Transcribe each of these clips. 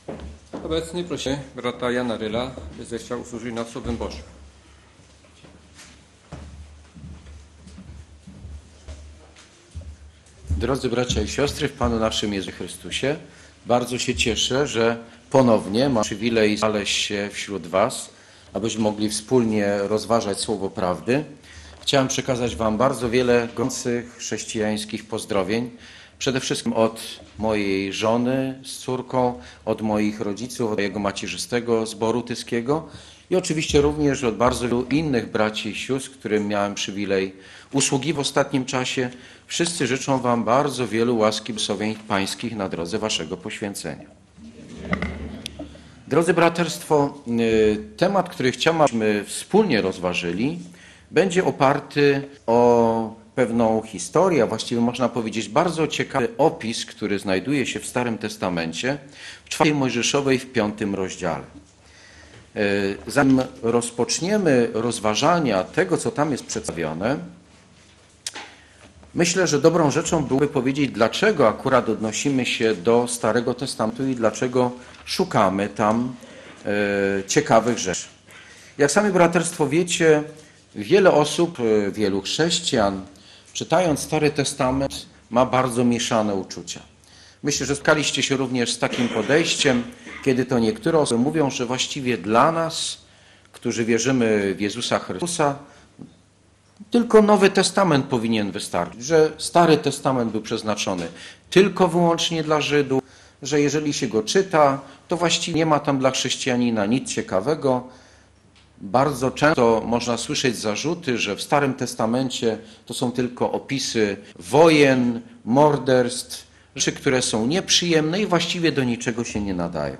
Obecnie prosimy brata Jana Ryla, by zechciał usłużyć nas Słowem Bożym. Drodzy bracia i siostry w Panu naszym Jezusie Chrystusie, bardzo się cieszę, że ponownie mam przywilej znaleźć się wśród Was, abyśmy mogli wspólnie rozważać Słowo Prawdy. Chciałem przekazać Wam bardzo wiele gorących chrześcijańskich pozdrowień. Przede wszystkim od mojej żony z córką, od moich rodziców, od mojego macierzystego zboru tyskiego i oczywiście również od bardzo wielu innych braci i sióstr, którym miałem przywilej usługiwać w ostatnim czasie. Wszyscy życzą Wam bardzo wielu łaski błogosławień pańskich na drodze Waszego poświęcenia. Drodzy braterstwo, temat, który chciałbym, abyśmy wspólnie rozważyli, będzie oparty o pewną historię, a właściwie można powiedzieć bardzo ciekawy opis, który znajduje się w Starym Testamencie, w 4 Mojżeszowej w 5 rozdziale. Zanim rozpoczniemy rozważania tego, co tam jest przedstawione, myślę, że dobrą rzeczą byłoby powiedzieć, dlaczego akurat odnosimy się do Starego Testamentu i dlaczego szukamy tam ciekawych rzeczy. Jak sami braterstwo wiecie, wiele osób, wielu chrześcijan, czytając Stary Testament, ma bardzo mieszane uczucia. Myślę, że spotkaliście się również z takim podejściem, kiedy to niektóre osoby mówią, że właściwie dla nas, którzy wierzymy w Jezusa Chrystusa, tylko Nowy Testament powinien wystarczyć, że Stary Testament był przeznaczony tylko wyłącznie dla Żydów, że jeżeli się go czyta, to właściwie nie ma tam dla chrześcijanina nic ciekawego. Bardzo często można słyszeć zarzuty, że w Starym Testamencie to są tylko opisy wojen, morderstw, rzeczy, które są nieprzyjemne i właściwie do niczego się nie nadają.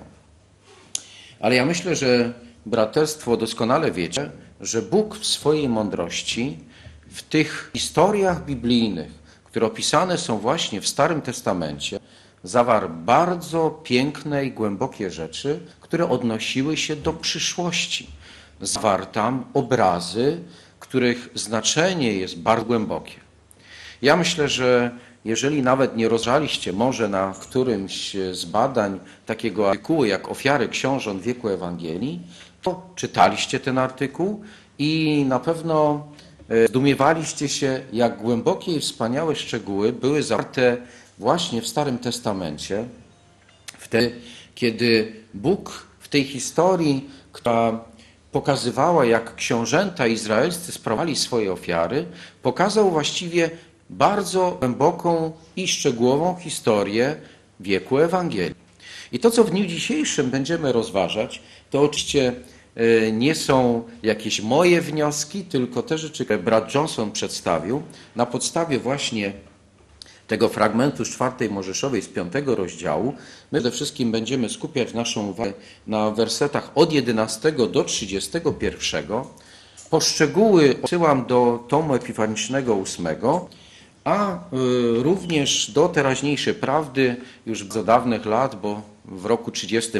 Ale ja myślę, że braterstwo doskonale wiecie, że Bóg w swojej mądrości w tych historiach biblijnych, które opisane są właśnie w Starym Testamencie, zawarł bardzo piękne i głębokie rzeczy, które odnosiły się do przyszłości. Zawarł tam obrazy, których znaczenie jest bardzo głębokie. Ja myślę, że jeżeli nawet nie rozważaliście może na którymś z badań takiego artykułu jak Ofiary książąt wieku Ewangelii, to czytaliście ten artykuł i na pewno zdumiewaliście się, jak głębokie i wspaniałe szczegóły były zawarte właśnie w Starym Testamencie, wtedy, kiedy Bóg w tej historii, która pokazywała, jak książęta izraelscy sprawowali swoje ofiary, pokazał właściwie bardzo głęboką i szczegółową historię wieku Ewangelii. I to, co w dniu dzisiejszym będziemy rozważać, to oczywiście nie są jakieś moje wnioski, tylko te rzeczy, które brat Johnson przedstawił na podstawie właśnie tego fragmentu z 4 Mojżeszowej z 5 rozdziału. My przede wszystkim będziemy skupiać naszą uwagę na wersetach od 11 do 31. Poszczegóły odsyłam do tomu epifanicznego 8, a również do teraźniejszej prawdy już za dawnych lat, bo w roku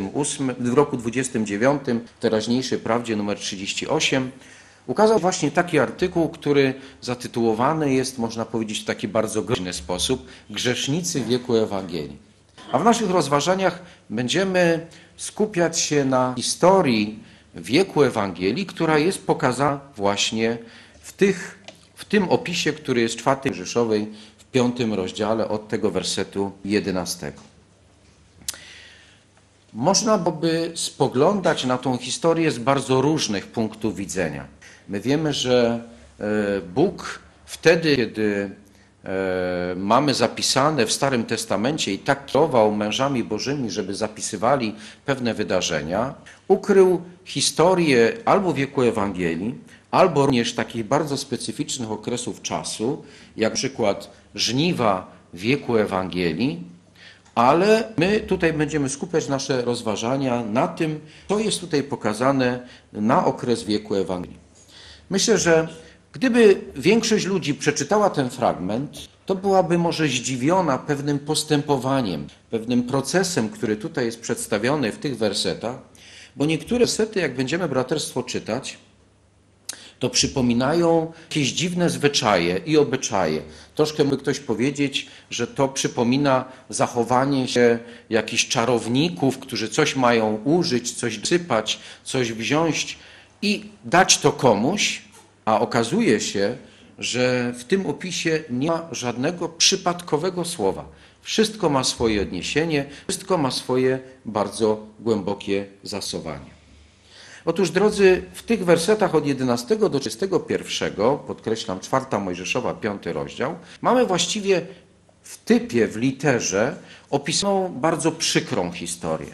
29 teraźniejszej prawdzie numer 38 ukazał właśnie taki artykuł, który zatytułowany jest, można powiedzieć w taki bardzo groźny sposób, Grzesznicy wieku Ewangelii. A w naszych rozważaniach będziemy skupiać się na historii wieku Ewangelii, która jest pokazana właśnie w tym opisie, który jest w 4 Mojżeszowej w 5 rozdziale od tego wersetu 11. Można byłoby spoglądać na tą historię z bardzo różnych punktów widzenia. My wiemy, że Bóg wtedy, kiedy mamy zapisane w Starym Testamencie i tak kierował mężami bożymi, żeby zapisywali pewne wydarzenia, ukrył historię albo wieku Ewangelii, albo również takich bardzo specyficznych okresów czasu, jak na przykład żniwa wieku Ewangelii, ale my tutaj będziemy skupiać nasze rozważania na tym, co jest tutaj pokazane na okres wieku Ewangelii. Myślę, że gdyby większość ludzi przeczytała ten fragment, to byłaby może zdziwiona pewnym postępowaniem, pewnym procesem, który tutaj jest przedstawiony w tych wersetach, bo niektóre wersety, jak będziemy braterstwo czytać, to przypominają jakieś dziwne zwyczaje i obyczaje. Troszkę mógł ktoś powiedzieć, że to przypomina zachowanie się jakichś czarowników, którzy coś mają użyć, coś sypać, coś wziąć i dać to komuś, a okazuje się, że w tym opisie nie ma żadnego przypadkowego słowa. Wszystko ma swoje odniesienie, wszystko ma swoje bardzo głębokie zasowanie. Otóż, drodzy, w tych wersetach od 11 do 31, podkreślam 4 Mojżeszowa, 5 rozdział, mamy właściwie w typie, w literze opisaną bardzo przykrą historię.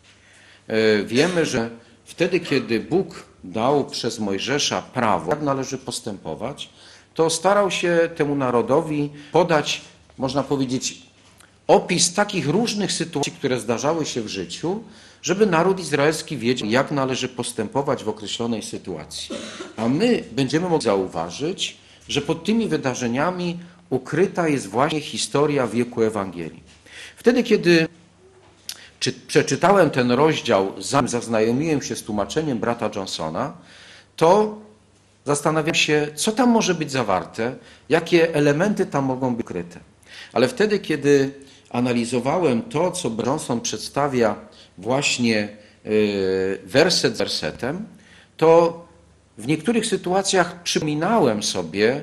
Wiemy, że wtedy, kiedy Bóg dał przez Mojżesza prawo, jak należy postępować, to starał się temu narodowi podać, można powiedzieć, opis takich różnych sytuacji, które zdarzały się w życiu, żeby naród izraelski wiedział, jak należy postępować w określonej sytuacji. A my będziemy mogli zauważyć, że pod tymi wydarzeniami ukryta jest właśnie historia wieku Ewangelii. Wtedy, kiedy przeczytałem ten rozdział, zanim zaznajomiłem się z tłumaczeniem brata Johnsona, to zastanawiam się, co tam może być zawarte, jakie elementy tam mogą być ukryte. Ale wtedy, kiedy analizowałem to, co Johnson przedstawia właśnie werset z wersetem, to w niektórych sytuacjach przypominałem sobie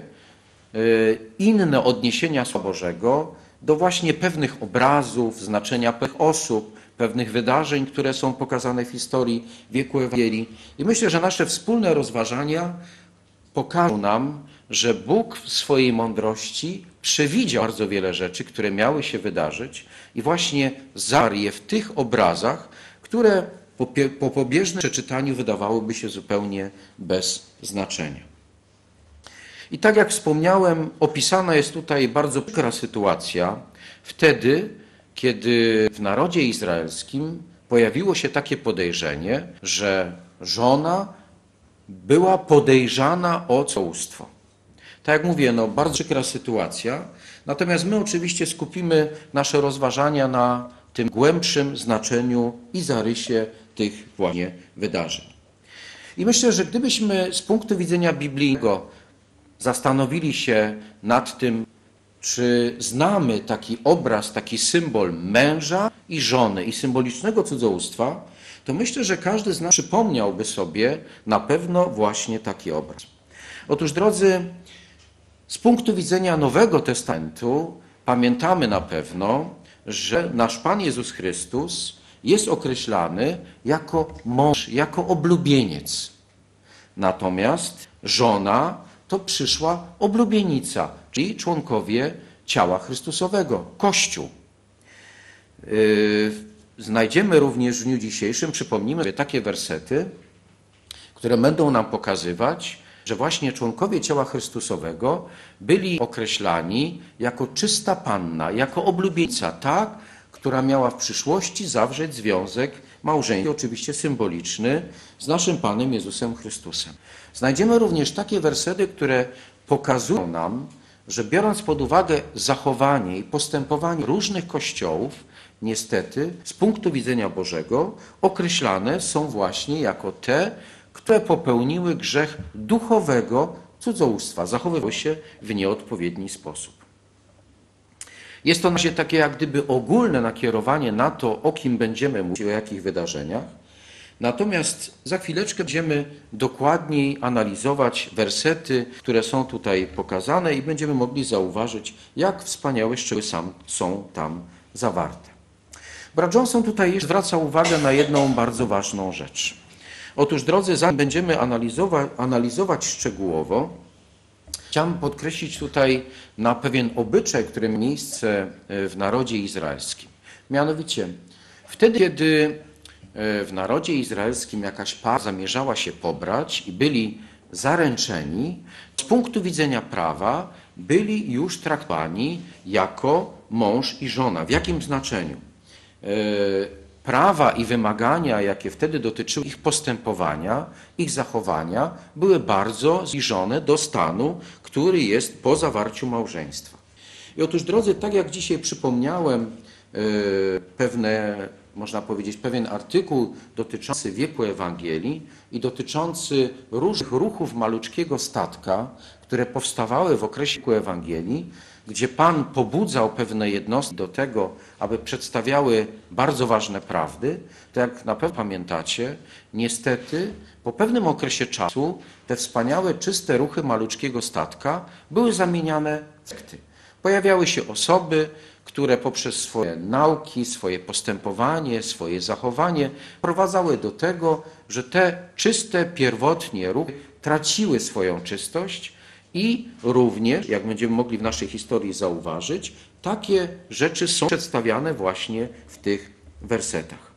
inne odniesienia Słowa Bożego do właśnie pewnych obrazów, znaczenia pewnych osób, pewnych wydarzeń, które są pokazane w historii wieku Ewangelii. I myślę, że nasze wspólne rozważania pokażą nam, że Bóg w swojej mądrości przewidział bardzo wiele rzeczy, które miały się wydarzyć i właśnie zawarł je w tych obrazach, które po pobieżnym przeczytaniu wydawałyby się zupełnie bez znaczenia. I tak jak wspomniałem, opisana jest tutaj bardzo przykra sytuacja wtedy, kiedy w narodzie izraelskim pojawiło się takie podejrzenie, że żona była podejrzana o cudzołóstwo. Tak jak mówię, bardzo przykra sytuacja, natomiast my oczywiście skupimy nasze rozważania na tym głębszym znaczeniu i zarysie tych właśnie wydarzeń. I myślę, że gdybyśmy z punktu widzenia biblijnego zastanowili się nad tym, czy znamy taki obraz, taki symbol męża i żony i symbolicznego cudzołóstwa, to myślę, że każdy z nas przypomniałby sobie na pewno właśnie taki obraz. Otóż, drodzy, z punktu widzenia Nowego Testamentu pamiętamy na pewno, że nasz Pan Jezus Chrystus jest określany jako mąż, jako oblubieniec. Natomiast żona to przyszła oblubienica, czyli członkowie ciała Chrystusowego, Kościół. Znajdziemy również w dniu dzisiejszym, przypomnijmy sobie takie wersety, które będą nam pokazywać, że właśnie członkowie ciała Chrystusowego byli określani jako czysta panna, jako oblubienica, ta, która miała w przyszłości zawrzeć związek małżeński, oczywiście symboliczny, z naszym Panem Jezusem Chrystusem. Znajdziemy również takie wersety, które pokazują nam, że biorąc pod uwagę zachowanie i postępowanie różnych kościołów, niestety z punktu widzenia Bożego określane są właśnie jako te, które popełniły grzech duchowego cudzołóstwa, zachowywały się w nieodpowiedni sposób. Jest to nasze takie jak gdyby ogólne nakierowanie na to, o kim będziemy mówić, o jakich wydarzeniach. Natomiast za chwileczkę będziemy dokładniej analizować wersety, które są tutaj pokazane i będziemy mogli zauważyć, jak wspaniałe szczegóły są tam zawarte. Brat Johnson tutaj jeszcze zwraca uwagę na jedną bardzo ważną rzecz. Otóż, drodzy, zanim będziemy analizować szczegółowo, chciałem podkreślić tutaj na pewien obyczaj, który miał miejsce w narodzie izraelskim. Mianowicie, wtedy, kiedy w narodzie izraelskim jakaś para zamierzała się pobrać i byli zaręczeni, z punktu widzenia prawa byli już traktowani jako mąż i żona. W jakim znaczeniu? Prawa i wymagania, jakie wtedy dotyczyły ich postępowania, ich zachowania, były bardzo zbliżone do stanu, który jest po zawarciu małżeństwa. I otóż, drodzy, tak jak dzisiaj przypomniałem pewne można powiedzieć, pewien artykuł dotyczący wieku Ewangelii i dotyczący różnych ruchów maluczkiego statka, które powstawały w okresie wieku Ewangelii, gdzie Pan pobudzał pewne jednostki do tego, aby przedstawiały bardzo ważne prawdy, to jak na pewno pamiętacie, niestety po pewnym okresie czasu te wspaniałe, czyste ruchy maluczkiego statka były zamieniane w sekty. Pojawiały się osoby, które poprzez swoje nauki, swoje postępowanie, swoje zachowanie prowadzały do tego, że te czyste, pierwotnie ruchy traciły swoją czystość i również, jak będziemy mogli w naszej historii zauważyć, takie rzeczy są przedstawiane właśnie w tych wersetach.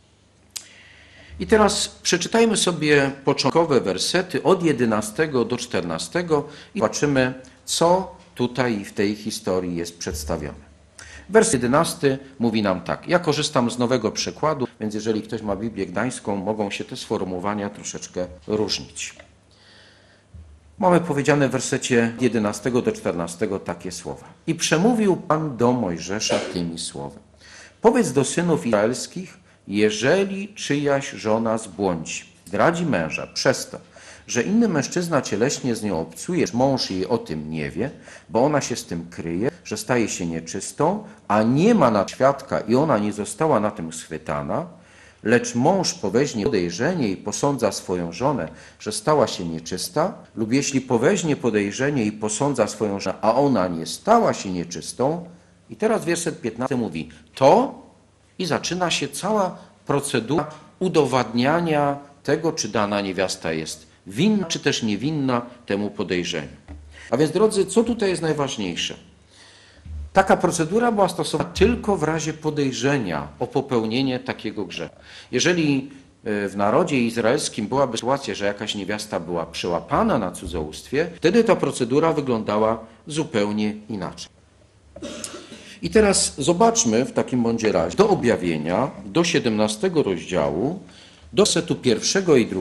I teraz przeczytajmy sobie początkowe wersety od 11 do 14 i zobaczymy, co tutaj w tej historii jest przedstawione. Wers 11 mówi nam tak. Ja korzystam z nowego przekładu, więc jeżeli ktoś ma Biblię Gdańską, mogą się te sformułowania troszeczkę różnić. Mamy powiedziane w wersecie 11 do 14 takie słowa. I przemówił Pan do Mojżesza tymi słowy. Powiedz do synów izraelskich, jeżeli czyjaś żona zbłądzi, zdradzi męża przez to, że inny mężczyzna cieleśnie z nią obcuje, mąż jej o tym nie wie, bo ona się z tym kryje, że staje się nieczystą, a nie ma na świadka i ona nie została na tym schwytana, lecz mąż poweźmie podejrzenie i posądza swoją żonę, że stała się nieczysta, lub jeśli poweźmie podejrzenie i posądza swoją żonę, a ona nie stała się nieczystą, i teraz werset 15 mówi, to i zaczyna się cała procedura udowadniania tego, czy dana niewiasta jest winna, czy też niewinna temu podejrzeniu. A więc, drodzy, co tutaj jest najważniejsze? Taka procedura była stosowana tylko w razie podejrzenia o popełnienie takiego grzechu. Jeżeli w narodzie izraelskim byłaby sytuacja, że jakaś niewiasta była przyłapana na cudzołóstwie, wtedy ta procedura wyglądała zupełnie inaczej. I teraz zobaczmy w takim bądź razie do objawienia, do 17 rozdziału, do wersetu 1 i 2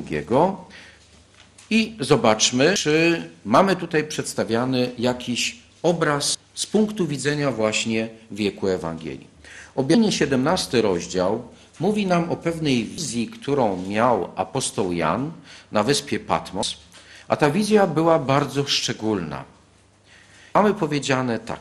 i zobaczmy, czy mamy tutaj przedstawiany jakiś obraz z punktu widzenia właśnie wieku Ewangelii. Objawienie 17 rozdział mówi nam o pewnej wizji, którą miał apostoł Jan na wyspie Patmos, a ta wizja była bardzo szczególna. Mamy powiedziane tak.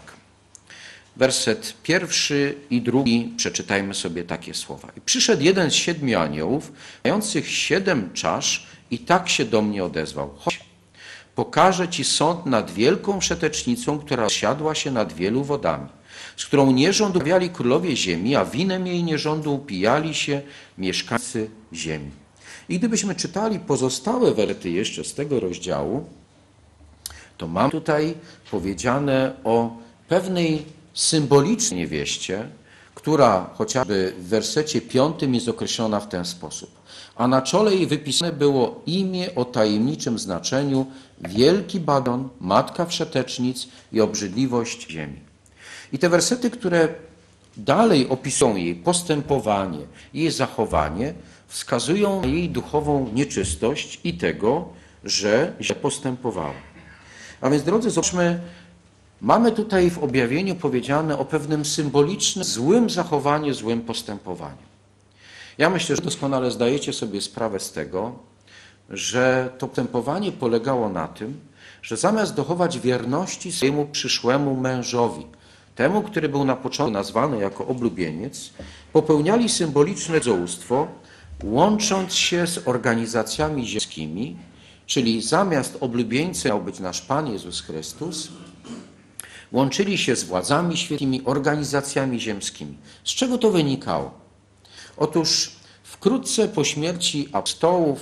Werset 1 i 2, przeczytajmy sobie takie słowa. I przyszedł jeden z 7 aniołów, mających 7 czasz i tak się do mnie odezwał. Chodź, pokażę ci sąd nad wielką przetecznicą, która siadła się nad wielu wodami, z którą nierząd uprawiali królowie ziemi, a winem jej nierządu upijali się mieszkańcy ziemi. I gdybyśmy czytali pozostałe wersety jeszcze z tego rozdziału, to mam tutaj powiedziane o pewnej symbolicznej niewieście, która chociażby w wersecie 5 jest określona w ten sposób. A na czole jej wypisane było imię o tajemniczym znaczeniu Wielki Babilon, Matka Wszetecznic i obrzydliwość ziemi. I te wersety, które dalej opisują jej postępowanie, jej zachowanie, wskazują na jej duchową nieczystość i tego, że źle postępowała. A więc, drodzy, zobaczmy, mamy tutaj w objawieniu powiedziane o pewnym symbolicznym, złym zachowaniu, złym postępowaniu. Ja myślę, że doskonale zdajecie sobie sprawę z tego, że to postępowanie polegało na tym, że zamiast dochować wierności swojemu przyszłemu mężowi, temu, który był na początku nazwany jako oblubieniec, popełniali symboliczne cudzołóstwo, łącząc się z organizacjami ziemskimi, czyli zamiast oblubieńcem miał być nasz Pan Jezus Chrystus, łączyli się z władzami świeckimi, organizacjami ziemskimi. Z czego to wynikało? Otóż wkrótce po śmierci apostołów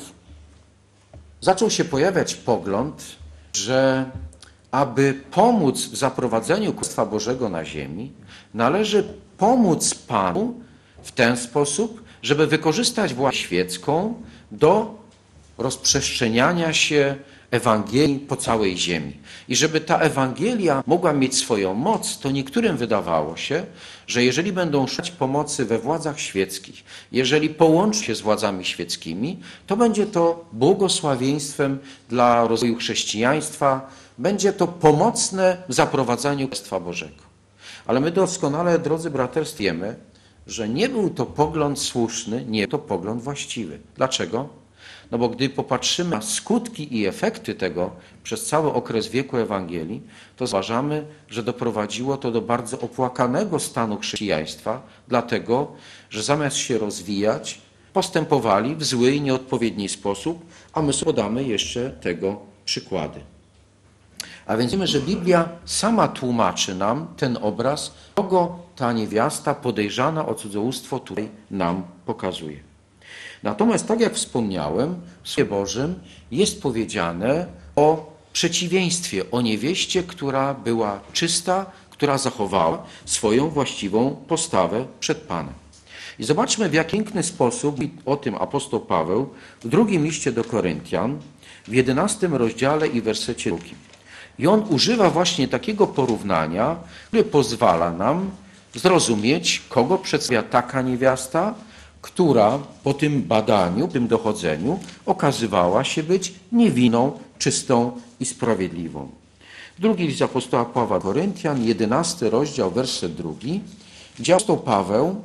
zaczął się pojawiać pogląd, że aby pomóc w zaprowadzeniu Królestwa Bożego na ziemi, należy pomóc Panu w ten sposób, żeby wykorzystać władzę świecką do rozprzestrzeniania się Ewangelii po całej ziemi. I żeby ta Ewangelia mogła mieć swoją moc, to niektórym wydawało się, że jeżeli będą szukać pomocy we władzach świeckich, jeżeli połączą się z władzami świeckimi, to będzie to błogosławieństwem dla rozwoju chrześcijaństwa, będzie to pomocne w zaprowadzaniu Królestwa Bożego. Ale my doskonale, drodzy braterstwo, wiemy, że nie był to pogląd słuszny, nie był to pogląd właściwy. Dlaczego? No bo gdy popatrzymy na skutki i efekty tego przez cały okres wieku Ewangelii, to zauważamy, że doprowadziło to do bardzo opłakanego stanu chrześcijaństwa, dlatego, że zamiast się rozwijać, postępowali w zły i nieodpowiedni sposób, a my podamy jeszcze tego przykłady. A więc wiemy, że Biblia sama tłumaczy nam ten obraz, kogo ta niewiasta podejrzana o cudzołóstwo tutaj nam pokazuje. Natomiast, tak jak wspomniałem, w Słowie Bożym jest powiedziane o przeciwieństwie, o niewieście, która była czysta, która zachowała swoją właściwą postawę przed Panem. I zobaczmy, w jak piękny sposób mówi o tym apostoł Paweł w drugim liście do Koryntian, w 11 rozdziale i wersecie 2. I on używa właśnie takiego porównania, które pozwala nam zrozumieć, kogo przedstawia taka niewiasta, która po tym badaniu, tym dochodzeniu okazywała się być niewinną, czystą i sprawiedliwą. Drugi list apostoła Pawła do Koryntian, 11 rozdział, werset 2, gdzie apostoł Paweł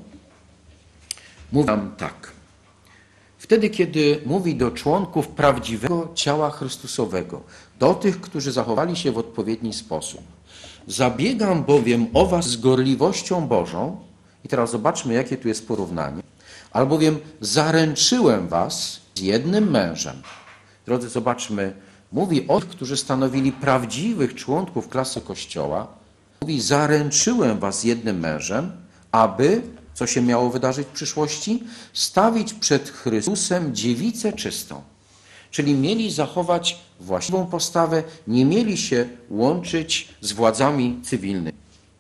mówi nam tak. Wtedy, kiedy mówi do członków prawdziwego ciała Chrystusowego, do tych, którzy zachowali się w odpowiedni sposób. Zabiegam bowiem o was z gorliwością Bożą, i teraz zobaczmy, jakie tu jest porównanie, albowiem zaręczyłem was z jednym mężem. Drodzy, zobaczmy, mówi o tych, którzy stanowili prawdziwych członków klasy Kościoła, mówi, zaręczyłem was z jednym mężem, aby, co się miało wydarzyć w przyszłości, stawić przed Chrystusem dziewicę czystą. Czyli mieli zachować właściwą postawę, nie mieli się łączyć z władzami cywilnymi.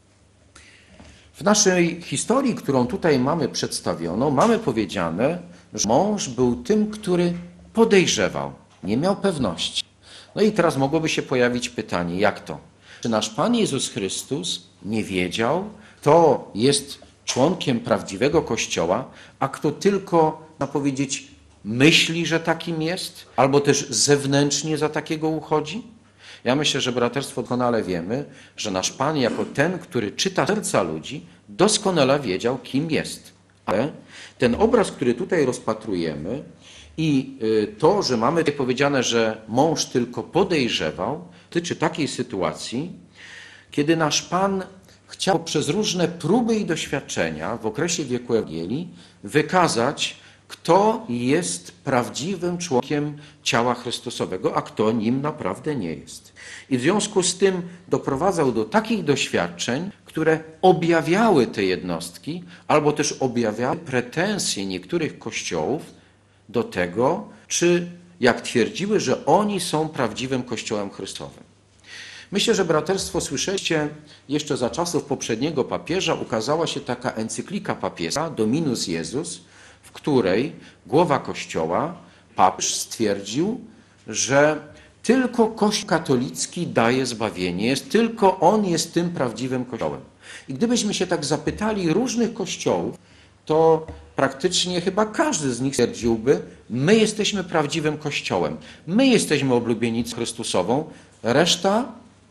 W naszej historii, którą tutaj mamy przedstawioną, mamy powiedziane, że mąż był tym, który podejrzewał, nie miał pewności. No i teraz mogłoby się pojawić pytanie, jak to? Czy nasz Pan Jezus Chrystus nie wiedział, kto jest członkiem prawdziwego Kościoła, a kto tylko, można powiedzieć, myśli, że takim jest, albo też zewnętrznie za takiego uchodzi? Ja myślę, że braterstwo doskonale wiemy, że nasz Pan jako ten, który czyta serca ludzi, doskonale wiedział, kim jest. Ale ten obraz, który tutaj rozpatrujemy i to, że mamy tutaj powiedziane, że mąż tylko podejrzewał, dotyczy takiej sytuacji, kiedy nasz Pan chciał przez różne próby i doświadczenia w okresie wieku Ewangelii wykazać, kto jest prawdziwym członkiem ciała Chrystusowego, a kto nim naprawdę nie jest. I w związku z tym doprowadzał do takich doświadczeń, które objawiały te jednostki, albo też objawiały pretensje niektórych kościołów do tego, czy jak twierdziły, że oni są prawdziwym Kościołem Chrystowym. Myślę, że braterstwo słyszeliście, jeszcze za czasów poprzedniego papieża ukazała się taka encyklika papieska Dominus Iesus, w której głowa Kościoła, papież, stwierdził, że tylko Kościół katolicki daje zbawienie, tylko on jest tym prawdziwym Kościołem. I gdybyśmy się tak zapytali różnych kościołów, to praktycznie chyba każdy z nich stwierdziłby, my jesteśmy prawdziwym Kościołem, my jesteśmy oblubienicą Chrystusową, reszta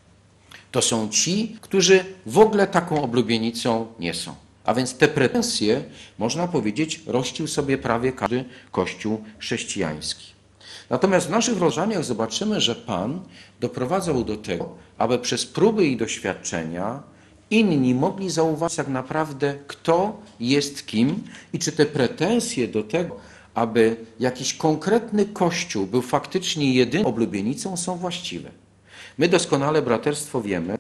to są ci, którzy w ogóle taką oblubienicą nie są. A więc te pretensje, można powiedzieć, rościł sobie prawie każdy kościół chrześcijański. Natomiast w naszych rozważaniach zobaczymy, że Pan doprowadzał do tego, aby przez próby i doświadczenia inni mogli zauważyć tak naprawdę, kto jest kim i czy te pretensje do tego, aby jakiś konkretny kościół był faktycznie jedyną oblubienicą, są właściwe. My doskonale, braterstwo, wiemy,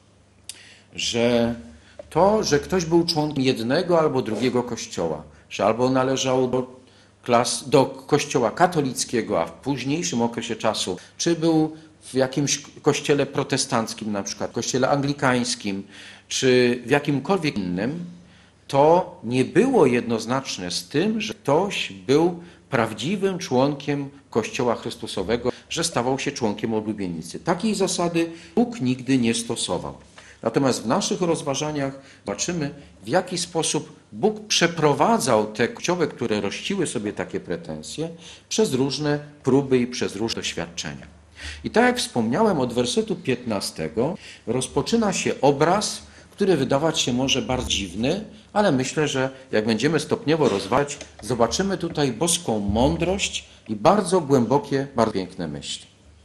że to, że ktoś był członkiem jednego albo drugiego kościoła, że albo należał do kościoła katolickiego, a w późniejszym okresie czasu, czy był w jakimś kościele protestanckim, na przykład kościele anglikańskim, czy w jakimkolwiek innym, to nie było jednoznaczne z tym, że ktoś był prawdziwym członkiem Kościoła Chrystusowego, że stawał się członkiem oblubienicy. Takiej zasady Bóg nigdy nie stosował. Natomiast w naszych rozważaniach zobaczymy, w jaki sposób Bóg przeprowadzał te kościoły, które rościły sobie takie pretensje, przez różne próby i przez różne doświadczenia. I tak jak wspomniałem, od wersetu 15 rozpoczyna się obraz, który wydawać się może bardzo dziwny, ale myślę, że jak będziemy stopniowo rozważać, zobaczymy tutaj boską mądrość i bardzo głębokie, bardzo piękne myśli.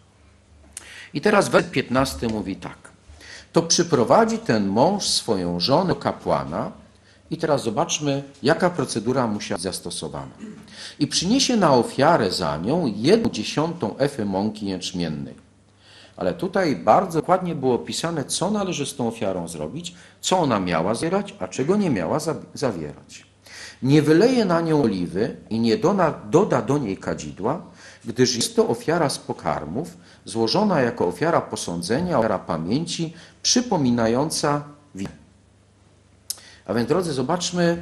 I teraz werset 15 mówi tak. To przyprowadzi ten mąż swoją żonę do kapłana i teraz zobaczmy, jaka procedura musiała być zastosowana. I przyniesie na ofiarę za nią 1/10 efy mąki jęczmiennej. Ale tutaj bardzo dokładnie było opisane, co należy z tą ofiarą zrobić, co ona miała zawierać, a czego nie miała zawierać. Nie wyleje na nią oliwy i nie doda do niej kadzidła, gdyż jest to ofiara z pokarmów, złożona jako ofiara posądzenia, ofiara pamięci, przypominająca winę. A więc, drodzy, zobaczmy,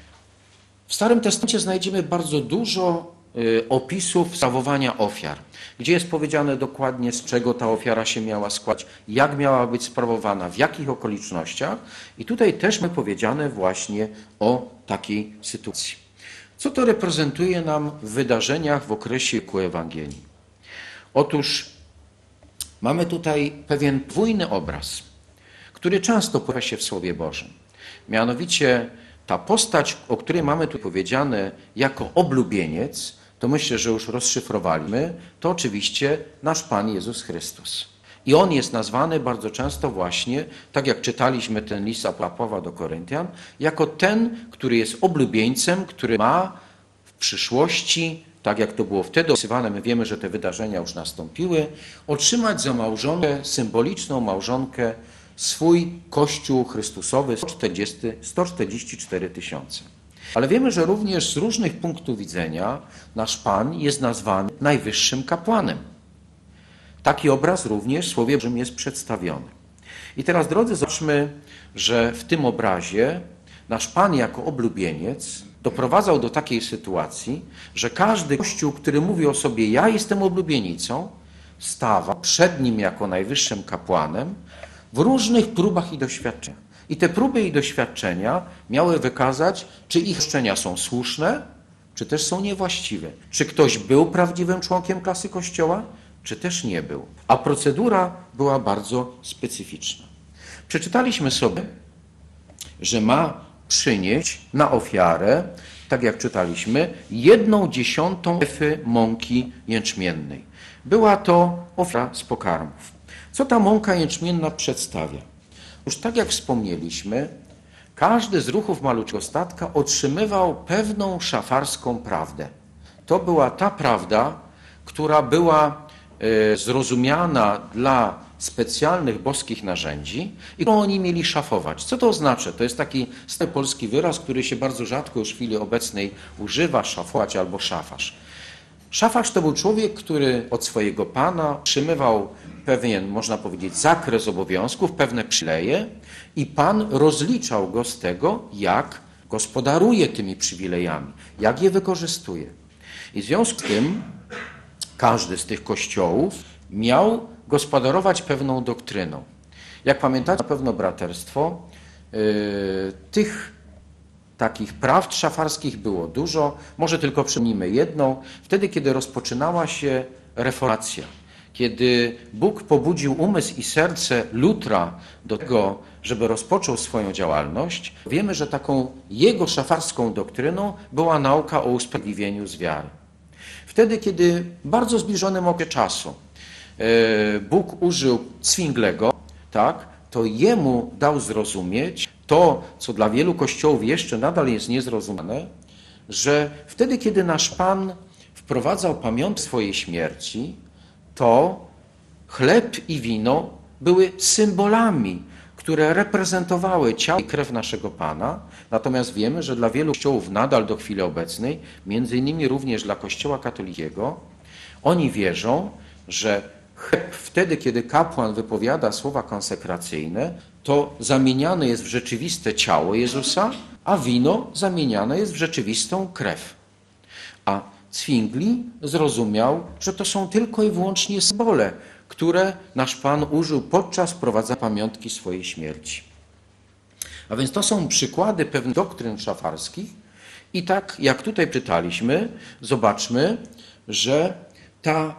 w Starym Testamencie znajdziemy bardzo dużo opisów sprawowania ofiar, gdzie jest powiedziane dokładnie, z czego ta ofiara się miała składać, jak miała być sprawowana, w jakich okolicznościach. I tutaj też mamy powiedziane właśnie o takiej sytuacji. Co to reprezentuje nam w wydarzeniach w okresie ku Ewangelii? Otóż mamy tutaj pewien podwójny obraz, który często pojawia się w Słowie Bożym. Mianowicie ta postać, o której mamy tu powiedziane jako oblubieniec, to myślę, że już rozszyfrowaliśmy, to oczywiście nasz Pan Jezus Chrystus. I On jest nazwany bardzo często właśnie, tak jak czytaliśmy ten list Pawła do Koryntian, jako ten, który jest oblubieńcem, który ma w przyszłości, tak jak to było wtedy opisywane, my wiemy, że te wydarzenia już nastąpiły, otrzymać za małżonkę, symboliczną małżonkę, swój Kościół Chrystusowy 144 000. Ale wiemy, że również z różnych punktów widzenia nasz Pan jest nazwany najwyższym kapłanem. Taki obraz również w Słowie Bożym jest przedstawiony. I teraz, drodzy, zobaczmy, że w tym obrazie nasz Pan jako oblubieniec doprowadzał do takiej sytuacji, że każdy Kościół, który mówi o sobie, ja jestem oblubienicą, stawał przed Nim jako najwyższym kapłanem w różnych próbach i doświadczeniach. I te próby i doświadczenia miały wykazać, czy ich roszczenia są słuszne, czy też są niewłaściwe. Czy ktoś był prawdziwym członkiem klasy Kościoła, czy też nie był. A procedura była bardzo specyficzna. Przeczytaliśmy sobie, że ma przynieść na ofiarę, tak jak czytaliśmy, 1/10 efy mąki jęczmiennej. Była to ofiara z pokarmów. Co ta mąka jęczmienna przedstawia? Już tak jak wspomnieliśmy, każdy z ruchów maluczego statka otrzymywał pewną szafarską prawdę. To była ta prawda, która była zrozumiana dla specjalnych boskich narzędzi i którą oni mieli szafować. Co to oznacza? To jest taki stary polski wyraz, który się bardzo rzadko już w chwili obecnej używa, szafować albo szafarz. Szafarz to był człowiek, który od swojego pana otrzymywał pewien, można powiedzieć, zakres obowiązków, pewne przywileje i pan rozliczał go z tego, jak gospodaruje tymi przywilejami, jak je wykorzystuje. I w związku z tym każdy z tych kościołów miał gospodarować pewną doktryną. Jak pamiętacie, na pewno braterstwo, tych takich prawd szafarskich było dużo. Może tylko przypomnijmy jedną. Wtedy, kiedy rozpoczynała się reformacja, kiedy Bóg pobudził umysł i serce Lutra do tego, żeby rozpoczął swoją działalność, wiemy, że taką jego szafarską doktryną była nauka o usprawiedliwieniu z wiary. Wtedy, kiedy w bardzo zbliżonym okresie czasu Bóg użył Zwinglego, tak, to jemu dał zrozumieć to, co dla wielu kościołów jeszcze nadal jest niezrozumiane, że wtedy, kiedy nasz Pan wprowadzał pamiątkę swojej śmierci, to chleb i wino były symbolami, które reprezentowały ciało i krew naszego Pana. Natomiast wiemy, że dla wielu kościołów nadal do chwili obecnej, między innymi również dla Kościoła katolickiego, oni wierzą, że chleb wtedy, kiedy kapłan wypowiada słowa konsekracyjne, to zamieniane jest w rzeczywiste ciało Jezusa, a wino zamieniane jest w rzeczywistą krew. A Zwingli zrozumiał, że to są tylko i wyłącznie symbole, które nasz Pan użył podczas wprowadzania pamiątki swojej śmierci. A więc to są przykłady pewnych doktryn szafarskich i tak jak tutaj czytaliśmy, zobaczmy, że ta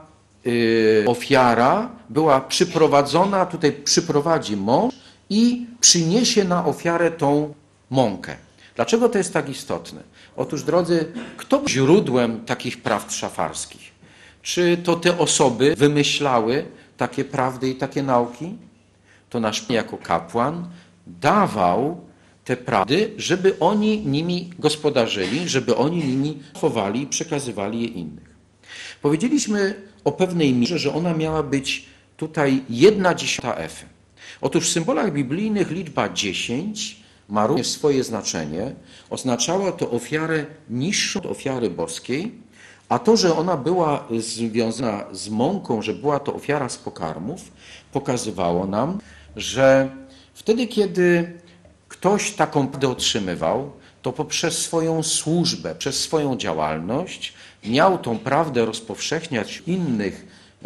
ofiara była przyprowadzona, tutaj przyprowadzi mąż i przyniesie na ofiarę tą mąkę. Dlaczego to jest tak istotne? Otóż, drodzy, kto był źródłem takich prawd szafarskich? Czy to te osoby wymyślały takie prawdy i takie nauki? To nasz jako kapłan dawał te prawdy, żeby oni nimi gospodarzyli, żeby oni nimi chowali i przekazywali je innych. Powiedzieliśmy o pewnej mierze, że ona miała być tutaj 1/10 Efy. Otóż w symbolach biblijnych liczba 10 ma również swoje znaczenie. Oznaczało to ofiarę niższą od ofiary boskiej, a to, że ona była związana z mąką, że była to ofiara z pokarmów, pokazywało nam, że wtedy, kiedy ktoś taką prawdę otrzymywał, to poprzez swoją służbę, przez swoją działalność miał tą prawdę rozpowszechniać wśród innych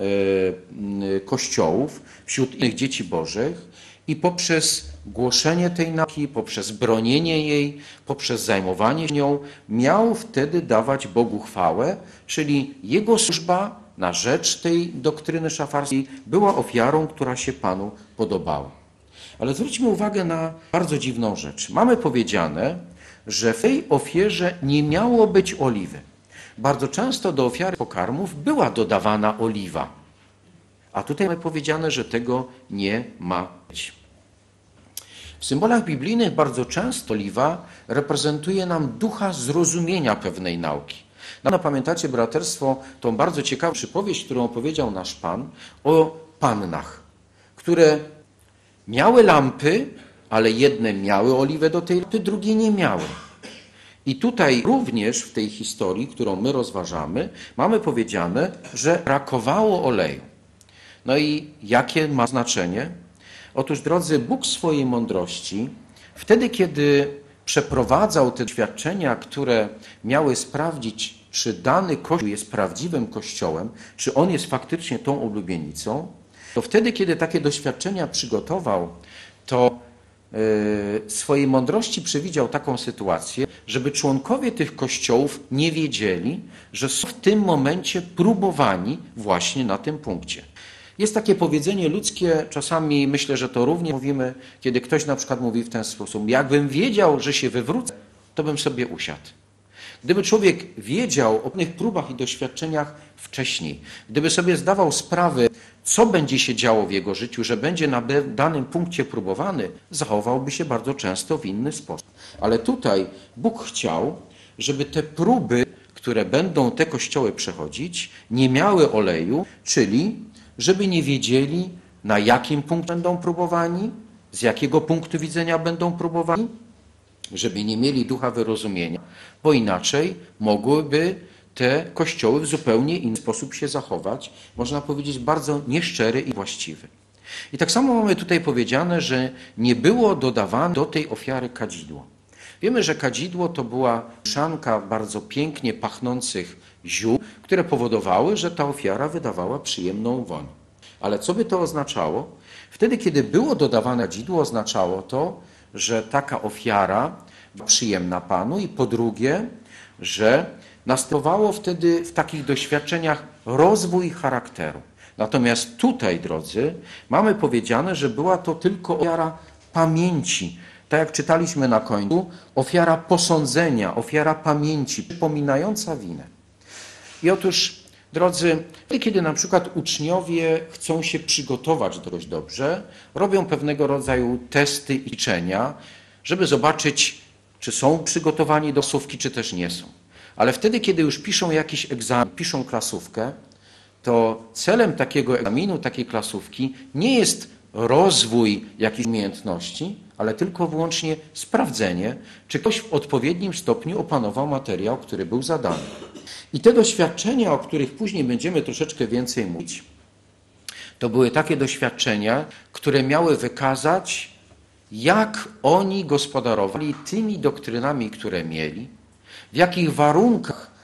kościołów, wśród innych dzieci bożych i poprzez głoszenie tej nauki, poprzez bronienie jej, poprzez zajmowanie się nią, miał wtedy dawać Bogu chwałę, czyli jego służba na rzecz tej doktryny szafarskiej była ofiarą, która się Panu podobała. Ale zwróćmy uwagę na bardzo dziwną rzecz. Mamy powiedziane, że w tej ofierze nie miało być oliwy. Bardzo często do ofiary pokarmów była dodawana oliwa. A tutaj mamy powiedziane, że tego nie ma być. W symbolach biblijnych bardzo często oliwa reprezentuje nam ducha zrozumienia pewnej nauki. No, pamiętacie, braterstwo, tą bardzo ciekawą przypowieść, którą opowiedział nasz Pan o pannach, które miały lampy, ale jedne miały oliwę do tej lampy, drugie nie miały. I tutaj również w tej historii, którą my rozważamy, mamy powiedziane, że brakowało oleju. No i jakie ma znaczenie? Otóż, drodzy, Bóg w swojej mądrości, wtedy, kiedy przeprowadzał te doświadczenia, które miały sprawdzić, czy dany kościół jest prawdziwym kościołem, czy on jest faktycznie tą oblubienicą, to wtedy, kiedy takie doświadczenia przygotował, to swojej mądrości przewidział taką sytuację, żeby członkowie tych kościołów nie wiedzieli, że są w tym momencie próbowani właśnie na tym punkcie. Jest takie powiedzenie ludzkie, czasami myślę, że to również mówimy, kiedy ktoś na przykład mówi w ten sposób: jakbym wiedział, że się wywrócę, to bym sobie usiadł. Gdyby człowiek wiedział o pewnych próbach i doświadczeniach wcześniej, gdyby sobie zdawał sprawę, co będzie się działo w jego życiu, że będzie na danym punkcie próbowany, zachowałby się bardzo często w inny sposób. Ale tutaj Bóg chciał, żeby te próby, które będą te kościoły przechodzić, nie miały oleju, czyli żeby nie wiedzieli, na jakim punkcie będą próbowani, z jakiego punktu widzenia będą próbowani, żeby nie mieli ducha wyrozumienia, bo inaczej mogłyby te kościoły w zupełnie inny sposób się zachować, można powiedzieć bardzo nieszczery i właściwy. I tak samo mamy tutaj powiedziane, że nie było dodawane do tej ofiary kadzidło. Wiemy, że kadzidło to była mieszanka bardzo pięknie pachnących ziół, które powodowały, że ta ofiara wydawała przyjemną woń. Ale co by to oznaczało? Wtedy, kiedy było dodawane kadzidło, oznaczało to, że taka ofiara była przyjemna Panu i po drugie, że następowało wtedy w takich doświadczeniach rozwój charakteru. Natomiast tutaj, drodzy, mamy powiedziane, że była to tylko ofiara pamięci. Tak jak czytaliśmy na końcu, ofiara posądzenia, ofiara pamięci, przypominająca winę. I otóż, drodzy, kiedy na przykład uczniowie chcą się przygotować dość dobrze, robią pewnego rodzaju testy i ćwiczenia, żeby zobaczyć, czy są przygotowani do klasówki, czy też nie są. Ale wtedy, kiedy już piszą jakiś egzamin, piszą klasówkę, to celem takiego egzaminu, takiej klasówki nie jest rozwój jakichś umiejętności, ale tylko wyłącznie sprawdzenie, czy ktoś w odpowiednim stopniu opanował materiał, który był zadany. I te doświadczenia, o których później będziemy troszeczkę więcej mówić, to były takie doświadczenia, które miały wykazać, jak oni gospodarowali tymi doktrynami, które mieli, w jakich warunkach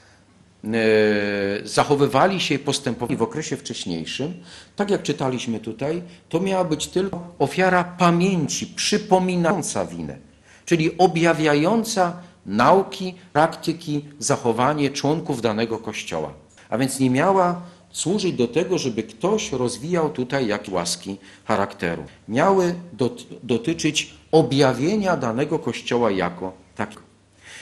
zachowywali się i postępowali w okresie wcześniejszym. Tak jak czytaliśmy tutaj, to miała być tylko ofiara pamięci, przypominająca winę, czyli objawiająca nauki, praktyki, zachowanie członków danego kościoła. A więc nie miała służyć do tego, żeby ktoś rozwijał tutaj jakieś łaski charakteru. Miały dotyczyć objawienia danego kościoła jako takiego.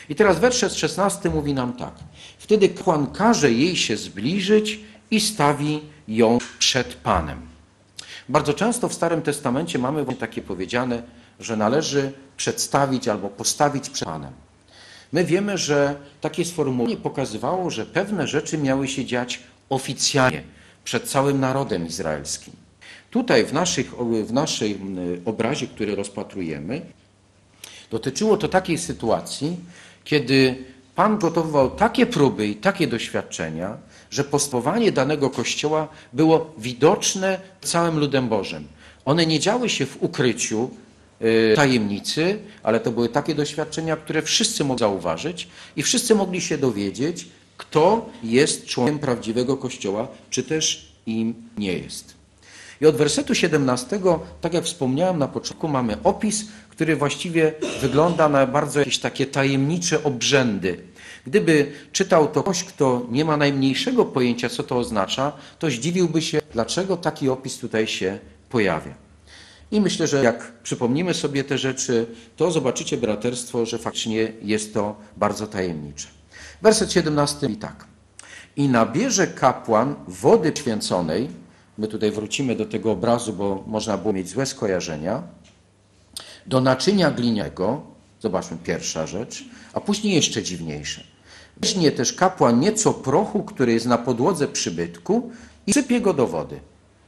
I teraz werset 16 mówi nam tak. Wtedy kapłan każe jej się zbliżyć i stawi ją przed Panem. Bardzo często w Starym Testamencie mamy właśnie takie powiedziane, że należy przedstawić albo postawić przed Panem. My wiemy, że takie sformułowanie pokazywało, że pewne rzeczy miały się dziać oficjalnie przed całym narodem izraelskim. Tutaj w naszym obrazie, który rozpatrujemy, dotyczyło to takiej sytuacji, kiedy Pan gotował takie próby i takie doświadczenia, że postępowanie danego Kościoła było widoczne całym ludem Bożym. One nie działy się w ukryciu, tajemnicy, ale to były takie doświadczenia, które wszyscy mogli zauważyć i wszyscy mogli się dowiedzieć, kto jest członkiem prawdziwego Kościoła, czy też im nie jest. I od wersetu 17, tak jak wspomniałem na początku, mamy opis, który właściwie wygląda na bardzo jakieś takie tajemnicze obrzędy. Gdyby czytał to ktoś, kto nie ma najmniejszego pojęcia, co to oznacza, to zdziwiłby się, dlaczego taki opis tutaj się pojawia. I myślę, że jak przypomnimy sobie te rzeczy, to zobaczycie, braterstwo, że faktycznie jest to bardzo tajemnicze. Werset 17 i tak. I nabierze kapłan wody święconej, my tutaj wrócimy do tego obrazu, bo można było mieć złe skojarzenia, do naczynia glinianego, zobaczmy pierwsza rzecz, a później jeszcze dziwniejsze. Weźmie też kapłan nieco prochu, który jest na podłodze przybytku i sypie go do wody.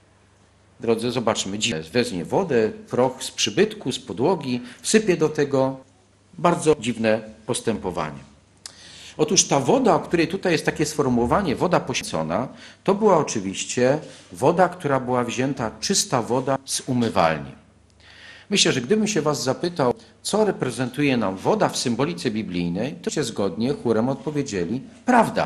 Drodzy, zobaczmy, dziwne. Weźmie wodę, proch z przybytku, z podłogi, wsypie do tego. Bardzo dziwne postępowanie. Otóż ta woda, o której tutaj jest takie sformułowanie, woda poświęcona, to była oczywiście woda, która była wzięta, czysta woda z umywalni. Myślę, że gdybym się was zapytał, co reprezentuje nam woda w symbolice biblijnej, to się zgodnie chórem odpowiedzieli, prawda.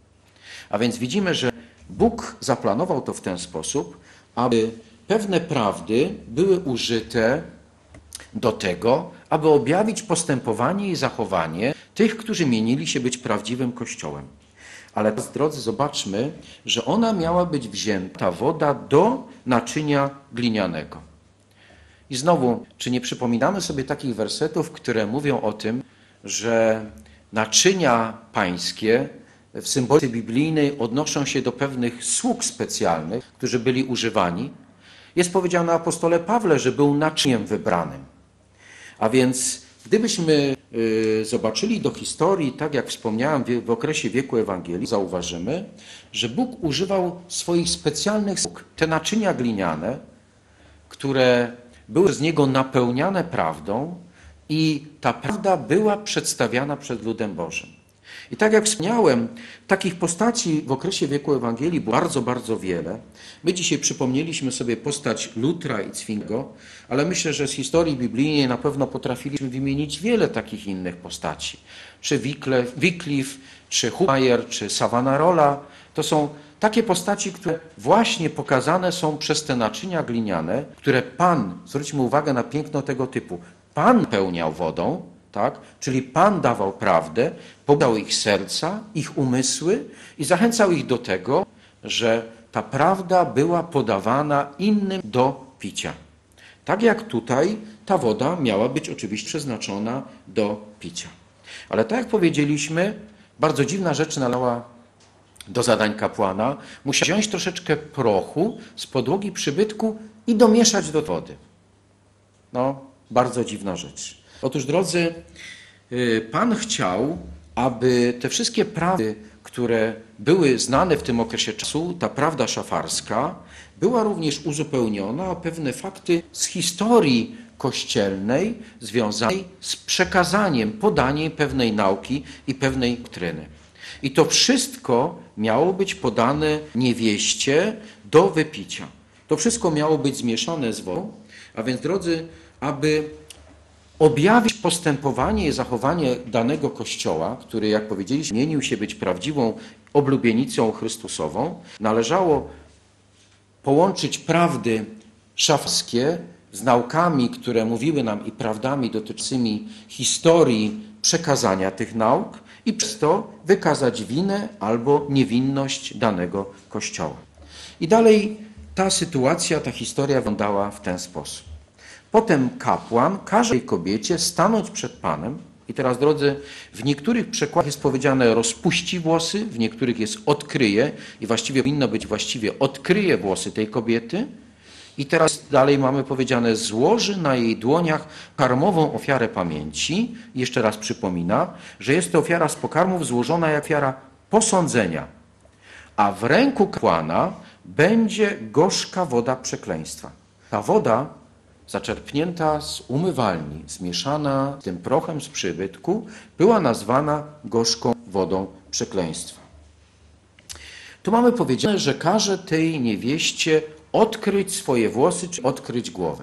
A więc widzimy, że Bóg zaplanował to w ten sposób, aby pewne prawdy były użyte do tego, aby objawić postępowanie i zachowanie tych, którzy mienili się być prawdziwym Kościołem. Ale teraz, drodzy, zobaczmy, że ona miała być wzięta, ta woda, do naczynia glinianego. I znowu, czy nie przypominamy sobie takich wersetów, które mówią o tym, że naczynia pańskie w symbolice biblijnej odnoszą się do pewnych sług specjalnych, którzy byli używani? Jest powiedziane o apostole Pawle, że był naczyniem wybranym. A więc gdybyśmy zobaczyli do historii, tak jak wspomniałem, w okresie wieku Ewangelii, zauważymy, że Bóg używał swoich specjalnych sług. Te naczynia gliniane, które były z niego napełniane prawdą i ta prawda była przedstawiana przed ludem Bożym. I tak jak wspomniałem, takich postaci w okresie wieku Ewangelii było bardzo, bardzo wiele. My dzisiaj przypomnieliśmy sobie postać Lutra i Zwingliego, ale myślę, że z historii biblijnej na pewno potrafiliśmy wymienić wiele takich innych postaci. Czy Wycliffe, czy Humayer, czy Savonarola. To są takie postaci, które właśnie pokazane są przez te naczynia gliniane, które Pan, zwróćmy uwagę na piękno tego typu, Pan pełniał wodą, tak? Czyli Pan dawał prawdę, pobudzał ich serca, ich umysły i zachęcał ich do tego, że ta prawda była podawana innym do picia. Tak jak tutaj ta woda miała być oczywiście przeznaczona do picia. Ale tak jak powiedzieliśmy, bardzo dziwna rzecz nalała do zadań kapłana. Musiał wziąć troszeczkę prochu z podłogi przybytku i domieszać do wody. No, bardzo dziwna rzecz. Otóż, drodzy, Pan chciał, aby te wszystkie prawdy, które były znane w tym okresie czasu, ta prawda szafarska, była również uzupełniona o pewne fakty z historii kościelnej związanej z przekazaniem, podaniem pewnej nauki i pewnej doktryny. I to wszystko miało być podane niewieście do wypicia. To wszystko miało być zmieszane z wodą, a więc, drodzy, aby objawić postępowanie i zachowanie danego Kościoła, który, jak powiedzieliśmy, mienił się być prawdziwą oblubienicą Chrystusową, należało połączyć prawdy szafarskie z naukami, które mówiły nam, i prawdami dotyczącymi historii przekazania tych nauk i przez to wykazać winę albo niewinność danego Kościoła. I dalej ta sytuacja, ta historia wyglądała w ten sposób. Potem kapłan każe tej kobiecie stanąć przed Panem I teraz, drodzy, w niektórych przekładach jest powiedziane rozpuści włosy, w niektórych jest odkryje i właściwie powinno być odkryje włosy tej kobiety. I teraz dalej mamy powiedziane złoży na jej dłoniach karmową ofiarę pamięci. I jeszcze raz przypomina, że jest to ofiara z pokarmów złożona jak ofiara posądzenia. A w ręku kapłana będzie gorzka woda przekleństwa. Ta woda zaczerpnięta z umywalni, zmieszana z tym prochem z przybytku, była nazwana gorzką wodą przekleństwa. Tu mamy powiedziane, że każe tej niewieście odkryć swoje włosy, czy odkryć głowę.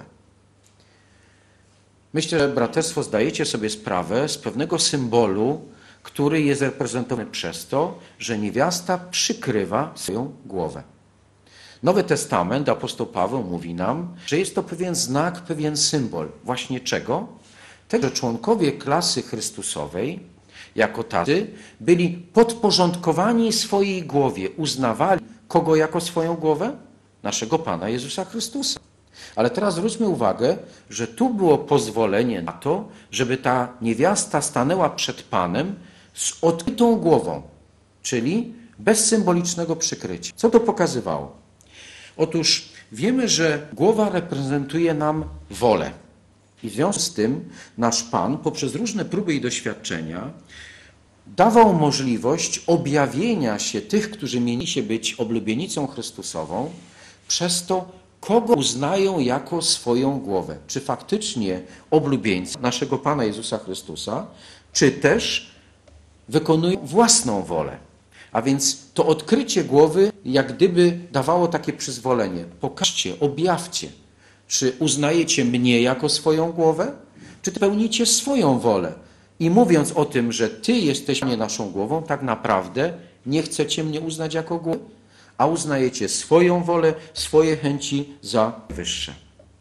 Myślę, że braterstwo zdajecie sobie sprawę z pewnego symbolu, który jest reprezentowany przez to, że niewiasta przykrywa swoją głowę. Nowy Testament, apostoł Paweł mówi nam, że jest to pewien znak, pewien symbol. Właśnie czego? Tego, że członkowie klasy chrystusowej, jako tacy, byli podporządkowani swojej głowie. Uznawali kogo jako swoją głowę? Naszego Pana Jezusa Chrystusa. Ale teraz zwróćmy uwagę, że tu było pozwolenie na to, żeby ta niewiasta stanęła przed Panem z odkrytą głową, czyli bez symbolicznego przykrycia. Co to pokazywało? Otóż wiemy, że głowa reprezentuje nam wolę. I w związku z tym nasz Pan poprzez różne próby i doświadczenia dawał możliwość objawienia się tych, którzy mieli się być oblubienicą Chrystusową, przez to, kogo uznają jako swoją głowę. Czy faktycznie oblubieńca naszego Pana Jezusa Chrystusa, czy też wykonują własną wolę. A więc to odkrycie głowy jak gdyby dawało takie przyzwolenie. Pokażcie, objawcie, czy uznajecie mnie jako swoją głowę, czy pełnicie swoją wolę. I mówiąc o tym, że Ty jesteś nie naszą głową, tak naprawdę nie chcecie mnie uznać jako głowę, a uznajecie swoją wolę, swoje chęci za wyższe.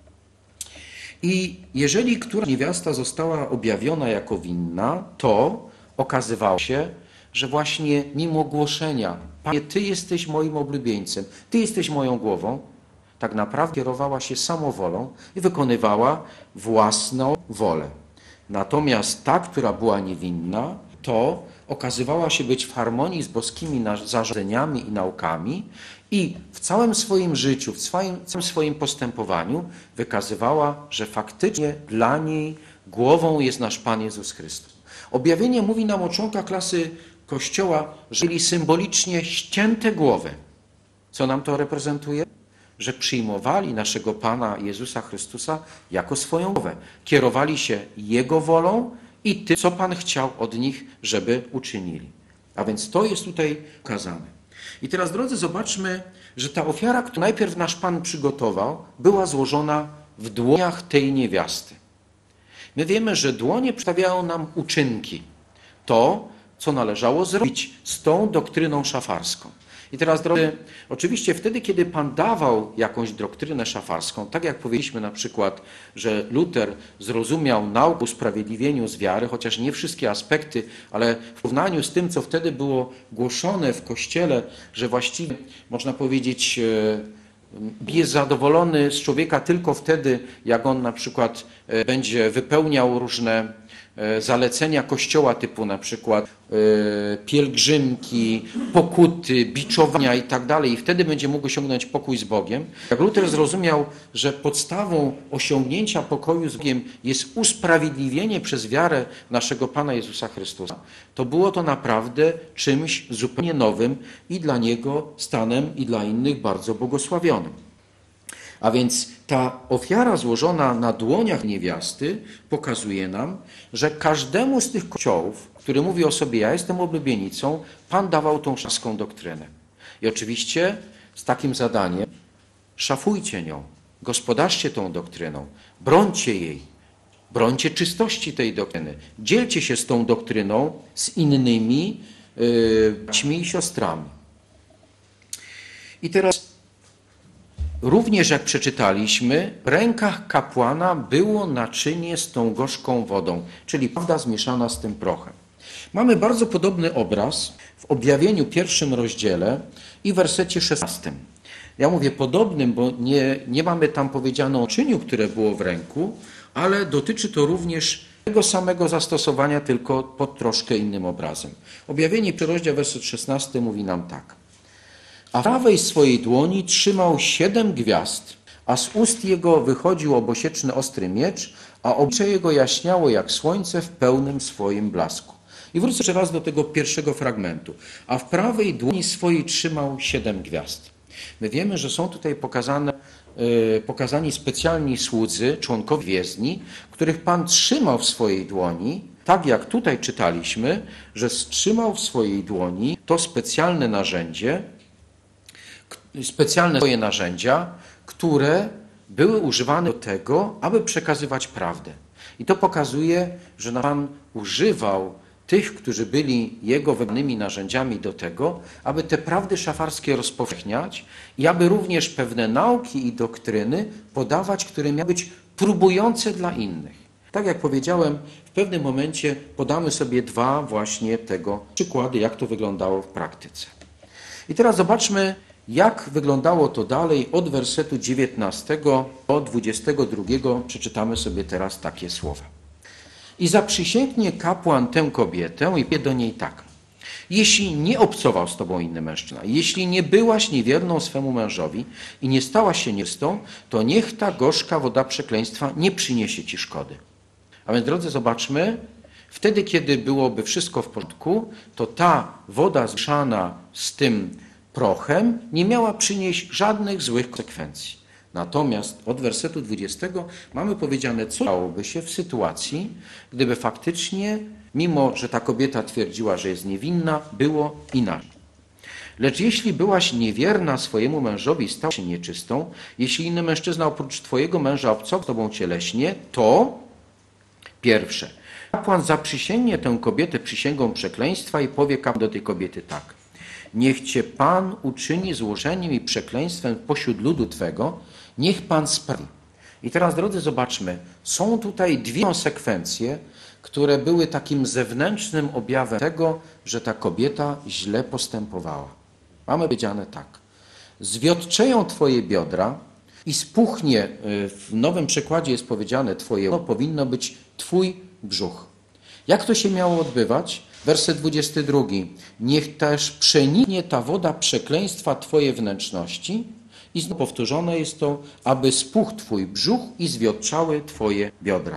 I jeżeli któraś niewiasta została objawiona jako winna, to okazywało się, że właśnie mimo głoszenia, Panie, Ty jesteś moim oblubieńcem, Ty jesteś moją głową, tak naprawdę kierowała się samowolą i wykonywała własną wolę. Natomiast ta, która była niewinna, to okazywała się być w harmonii z boskimi zarządzeniami i naukami i w całym swoim życiu, w całym swoim postępowaniu wykazywała, że faktycznie dla niej głową jest nasz Pan Jezus Chrystus. Objawienie mówi nam o członkach klasy Kościoła, że mieli symbolicznie ścięte głowy. Co nam to reprezentuje? Że przyjmowali naszego Pana Jezusa Chrystusa jako swoją głowę. Kierowali się Jego wolą i tym, co Pan chciał od nich, żeby uczynili. A więc to jest tutaj ukazane. I teraz, drodzy, zobaczmy, że ta ofiara, którą najpierw nasz Pan przygotował, była złożona w dłoniach tej niewiasty. My wiemy, że dłonie przedstawiają nam uczynki. To, co należało zrobić z tą doktryną szafarską. I teraz, drodzy, oczywiście wtedy, kiedy Pan dawał jakąś doktrynę szafarską, tak jak powiedzieliśmy na przykład, że Luter zrozumiał naukę o usprawiedliwieniu z wiary, chociaż nie wszystkie aspekty, ale w porównaniu z tym, co wtedy było głoszone w Kościele, że właściwie, można powiedzieć, jest zadowolony z człowieka tylko wtedy, jak on na przykład będzie wypełniał różne zalecenia Kościoła typu na przykład pielgrzymki, pokuty, biczowania i tak dalej i wtedy będzie mógł osiągnąć pokój z Bogiem. Jak Luter zrozumiał, że podstawą osiągnięcia pokoju z Bogiem jest usprawiedliwienie przez wiarę naszego Pana Jezusa Chrystusa, to było to naprawdę czymś zupełnie nowym i dla Niego stanem i dla innych bardzo błogosławionym. A więc ta ofiara złożona na dłoniach niewiasty pokazuje nam, że każdemu z tych kościołów, który mówi o sobie, ja jestem oblubienicą, Pan dawał tą szafską doktrynę. I oczywiście z takim zadaniem szafujcie nią, gospodarzcie tą doktryną, brońcie jej, brońcie czystości tej doktryny, dzielcie się z tą doktryną z innymi braćmi i siostrami. I teraz również jak przeczytaliśmy, w rękach kapłana było naczynie z tą gorzką wodą, czyli prawda zmieszana z tym prochem. Mamy bardzo podobny obraz w objawieniu 1 rozdziale i w wersecie 16. Ja mówię podobnym, bo nie mamy tam powiedziane o naczyniu, które było w ręku, ale dotyczy to również tego samego zastosowania, tylko pod troszkę innym obrazem. Objawienie, rozdział, werset 16 mówi nam tak. A w prawej swojej dłoni trzymał 7 gwiazd, a z ust jego wychodził obosieczny ostry miecz, a oblicze jego jaśniało jak słońce w pełnym swoim blasku. I wrócę jeszcze raz do tego pierwszego fragmentu. A w prawej dłoni swojej trzymał 7 gwiazd. My wiemy, że są tutaj pokazani specjalni słudzy, członkowie gwiezdni, których Pan trzymał w swojej dłoni, tak jak tutaj czytaliśmy, że trzymał w swojej dłoni to specjalne narzędzia, które były używane do tego, aby przekazywać prawdę. I to pokazuje, że Pan używał tych, którzy byli Jego wybranymi narzędziami do tego, aby te prawdy szafarskie rozpowszechniać i aby również pewne nauki i doktryny podawać, które miały być próbujące dla innych. Tak jak powiedziałem, w pewnym momencie podamy sobie 2 właśnie tego przykłady, jak to wyglądało w praktyce. I teraz zobaczmy, jak wyglądało to dalej od wersetu 19 do 22. Przeczytamy sobie teraz takie słowa. I zaprzysięgnie kapłan tę kobietę i powie do niej tak. Jeśli nie obcował z tobą inny mężczyzna, jeśli nie byłaś niewierną swemu mężowi i nie stałaś się niewstą, to niech ta gorzka woda przekleństwa nie przyniesie ci szkody. A więc, drodzy, zobaczmy, wtedy, kiedy byłoby wszystko w porządku, to ta woda zmieszana z tym prochem nie miała przynieść żadnych złych konsekwencji. Natomiast od wersetu 20 mamy powiedziane, co działoby się w sytuacji, gdyby faktycznie, mimo że ta kobieta twierdziła, że jest niewinna, było inaczej. Lecz jeśli byłaś niewierna swojemu mężowi i stała się nieczystą, jeśli inny mężczyzna oprócz twojego męża obcował z tobą cieleśnie, to pierwsze, kapłan zaprzysięgnie tę kobietę przysięgą przekleństwa i powie do tej kobiety tak. Niech cię Pan uczyni złożeniem i przekleństwem pośród ludu twego, niech Pan sprawi. I teraz, drodzy, zobaczmy, są tutaj 2 konsekwencje, które były takim zewnętrznym objawem tego, że ta kobieta źle postępowała. Mamy powiedziane tak. Zwiotczeją twoje biodra i spuchnie, w nowym przekładzie jest powiedziane, powinno być twój brzuch. Jak to się miało odbywać? Werset 22. Niech też przeniknie ta woda przekleństwa twoje wnętrzności. I znowu powtórzone jest to, aby spuchł twój brzuch i zwiotczały twoje biodra.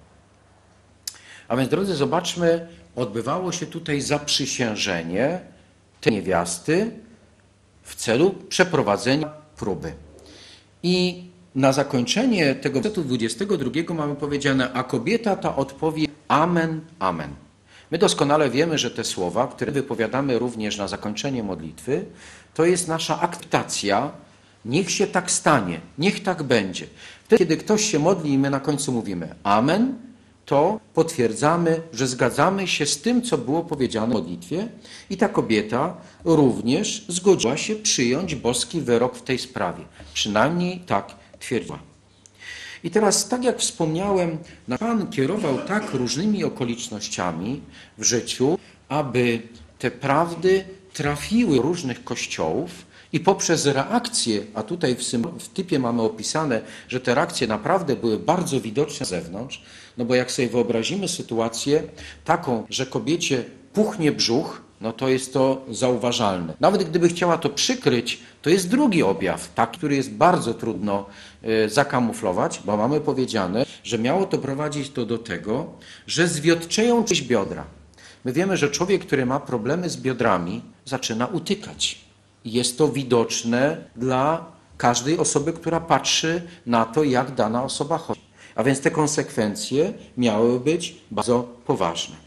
A więc, drodzy, zobaczmy, odbywało się tutaj zaprzysiężenie tej niewiasty w celu przeprowadzenia próby. I na zakończenie tego wersetu 22 mamy powiedziane, a kobieta ta odpowie amen, amen. My doskonale wiemy, że te słowa, które wypowiadamy również na zakończenie modlitwy, to jest nasza akceptacja, niech się tak stanie, niech tak będzie. Wtedy, kiedy ktoś się modli i my na końcu mówimy amen, to potwierdzamy, że zgadzamy się z tym, co było powiedziane w modlitwie i ta kobieta również zgodziła się przyjąć boski wyrok w tej sprawie. Przynajmniej tak twierdziła. I teraz, tak jak wspomniałem, Pan kierował tak różnymi okolicznościami w życiu, aby te prawdy trafiły do różnych kościołów i poprzez reakcje, a tutaj w typie mamy opisane, że te reakcje naprawdę były bardzo widoczne z zewnątrz, no bo jak sobie wyobrazimy sytuację taką, że kobiecie puchnie brzuch, no to jest to zauważalne. Nawet gdyby chciała to przykryć, to jest drugi objaw, taki, który jest bardzo trudno zakamuflować, bo mamy powiedziane, że miało to prowadzić do tego, że zwiotczeją czyjeś biodra. My wiemy, że człowiek, który ma problemy z biodrami, zaczyna utykać. I jest to widoczne dla każdej osoby, która patrzy na to, jak dana osoba chodzi. A więc te konsekwencje miały być bardzo poważne.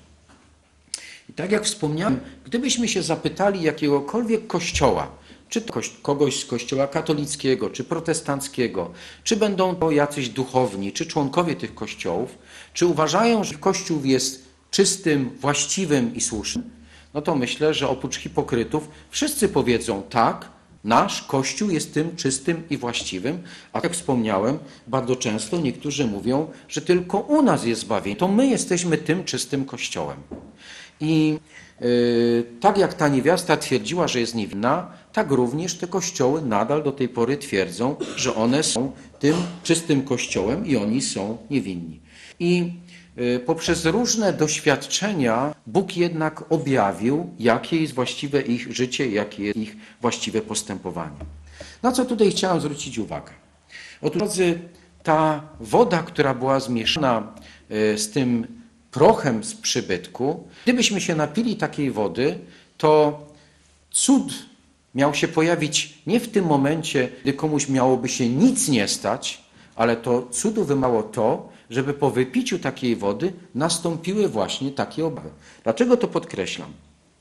I tak jak wspomniałem, gdybyśmy się zapytali jakiegokolwiek kościoła, czy to kogoś z kościoła katolickiego, czy protestanckiego, czy będą to jacyś duchowni, czy członkowie tych kościołów, czy uważają, że kościół jest czystym, właściwym i słusznym, no to myślę, że oprócz hipokrytów wszyscy powiedzą tak, nasz Kościół jest tym czystym i właściwym, a jak wspomniałem, bardzo często niektórzy mówią, że tylko u nas jest zbawienie, to my jesteśmy tym czystym Kościołem. I tak jak ta niewiasta twierdziła, że jest niewinna, tak również te kościoły nadal do tej pory twierdzą, że one są tym czystym Kościołem i oni są niewinni. I poprzez różne doświadczenia Bóg jednak objawił, jakie jest właściwe ich życie, jakie jest ich właściwe postępowanie. Na co tutaj chciałem zwrócić uwagę? Otóż, drodzy, ta woda, która była zmieszana z tym prochem z przybytku, gdybyśmy się napili takiej wody, to cud miał się pojawić nie w tym momencie, gdy komuś miałoby się nic nie stać, ale to cudu wymagało to, żeby po wypiciu takiej wody nastąpiły właśnie takie objawy. Dlaczego to podkreślam?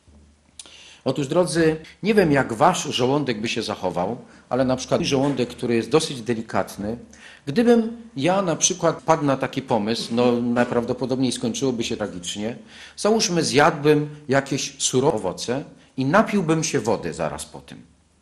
Otóż, drodzy, nie wiem, jak wasz żołądek by się zachował, ale na przykład mój żołądek, który jest dosyć delikatny, gdybym ja na przykład padł na taki pomysł, no najprawdopodobniej skończyłoby się tragicznie, załóżmy, zjadłbym jakieś surowe owoce i napiłbym się wody zaraz po tym.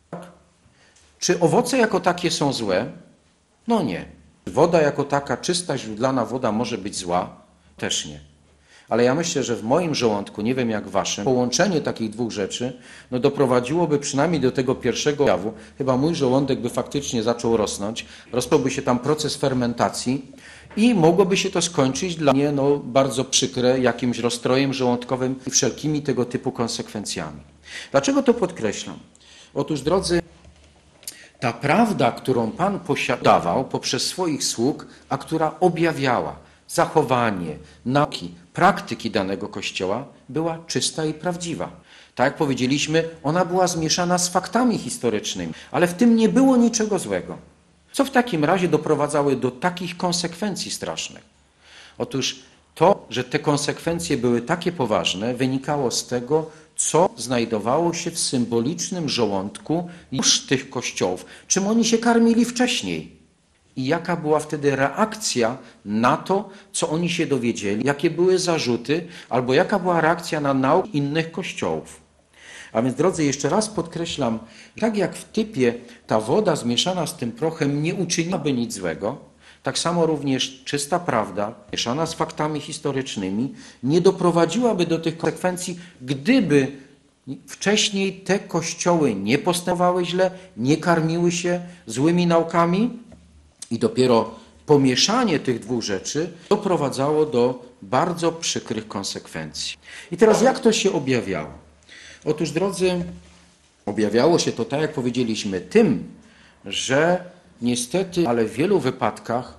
Czy owoce jako takie są złe? No nie. Woda jako taka, czysta, źródlana woda może być zła? Też nie. Ale ja myślę, że w moim żołądku, nie wiem jak waszym, połączenie takich dwóch rzeczy no doprowadziłoby przynajmniej do tego pierwszego objawu. Chyba mój żołądek by faktycznie zaczął rosnąć, rozpocząłby się tam proces fermentacji i mogłoby się to skończyć dla mnie no, bardzo przykre jakimś rozstrojem żołądkowym i wszelkimi tego typu konsekwencjami. Dlaczego to podkreślam? Otóż, drodzy, ta prawda, którą Pan posiadawał poprzez swoich sług, a która objawiała zachowanie, nauki, praktyki danego Kościoła, była czysta i prawdziwa. Tak jak powiedzieliśmy, ona była zmieszana z faktami historycznymi, ale w tym nie było niczego złego. Co w takim razie doprowadzały do takich konsekwencji strasznych? Otóż to, że te konsekwencje były takie poważne, wynikało z tego, co znajdowało się w symbolicznym żołądku już tych kościołów, czym oni się karmili wcześniej i jaka była wtedy reakcja na to, co oni się dowiedzieli, jakie były zarzuty, albo jaka była reakcja na naukę innych kościołów. A więc, drodzy, jeszcze raz podkreślam, tak jak w typie ta woda zmieszana z tym prochem nie uczyniłaby nic złego, tak samo również czysta prawda, mieszana z faktami historycznymi, nie doprowadziłaby do tych konsekwencji, gdyby wcześniej te kościoły nie postępowały źle, nie karmiły się złymi naukami i dopiero pomieszanie tych dwóch rzeczy doprowadzało do bardzo przykrych konsekwencji. I teraz jak to się objawiało? Otóż, drodzy, objawiało się to, tak jak powiedzieliśmy, tym, że niestety, ale w wielu wypadkach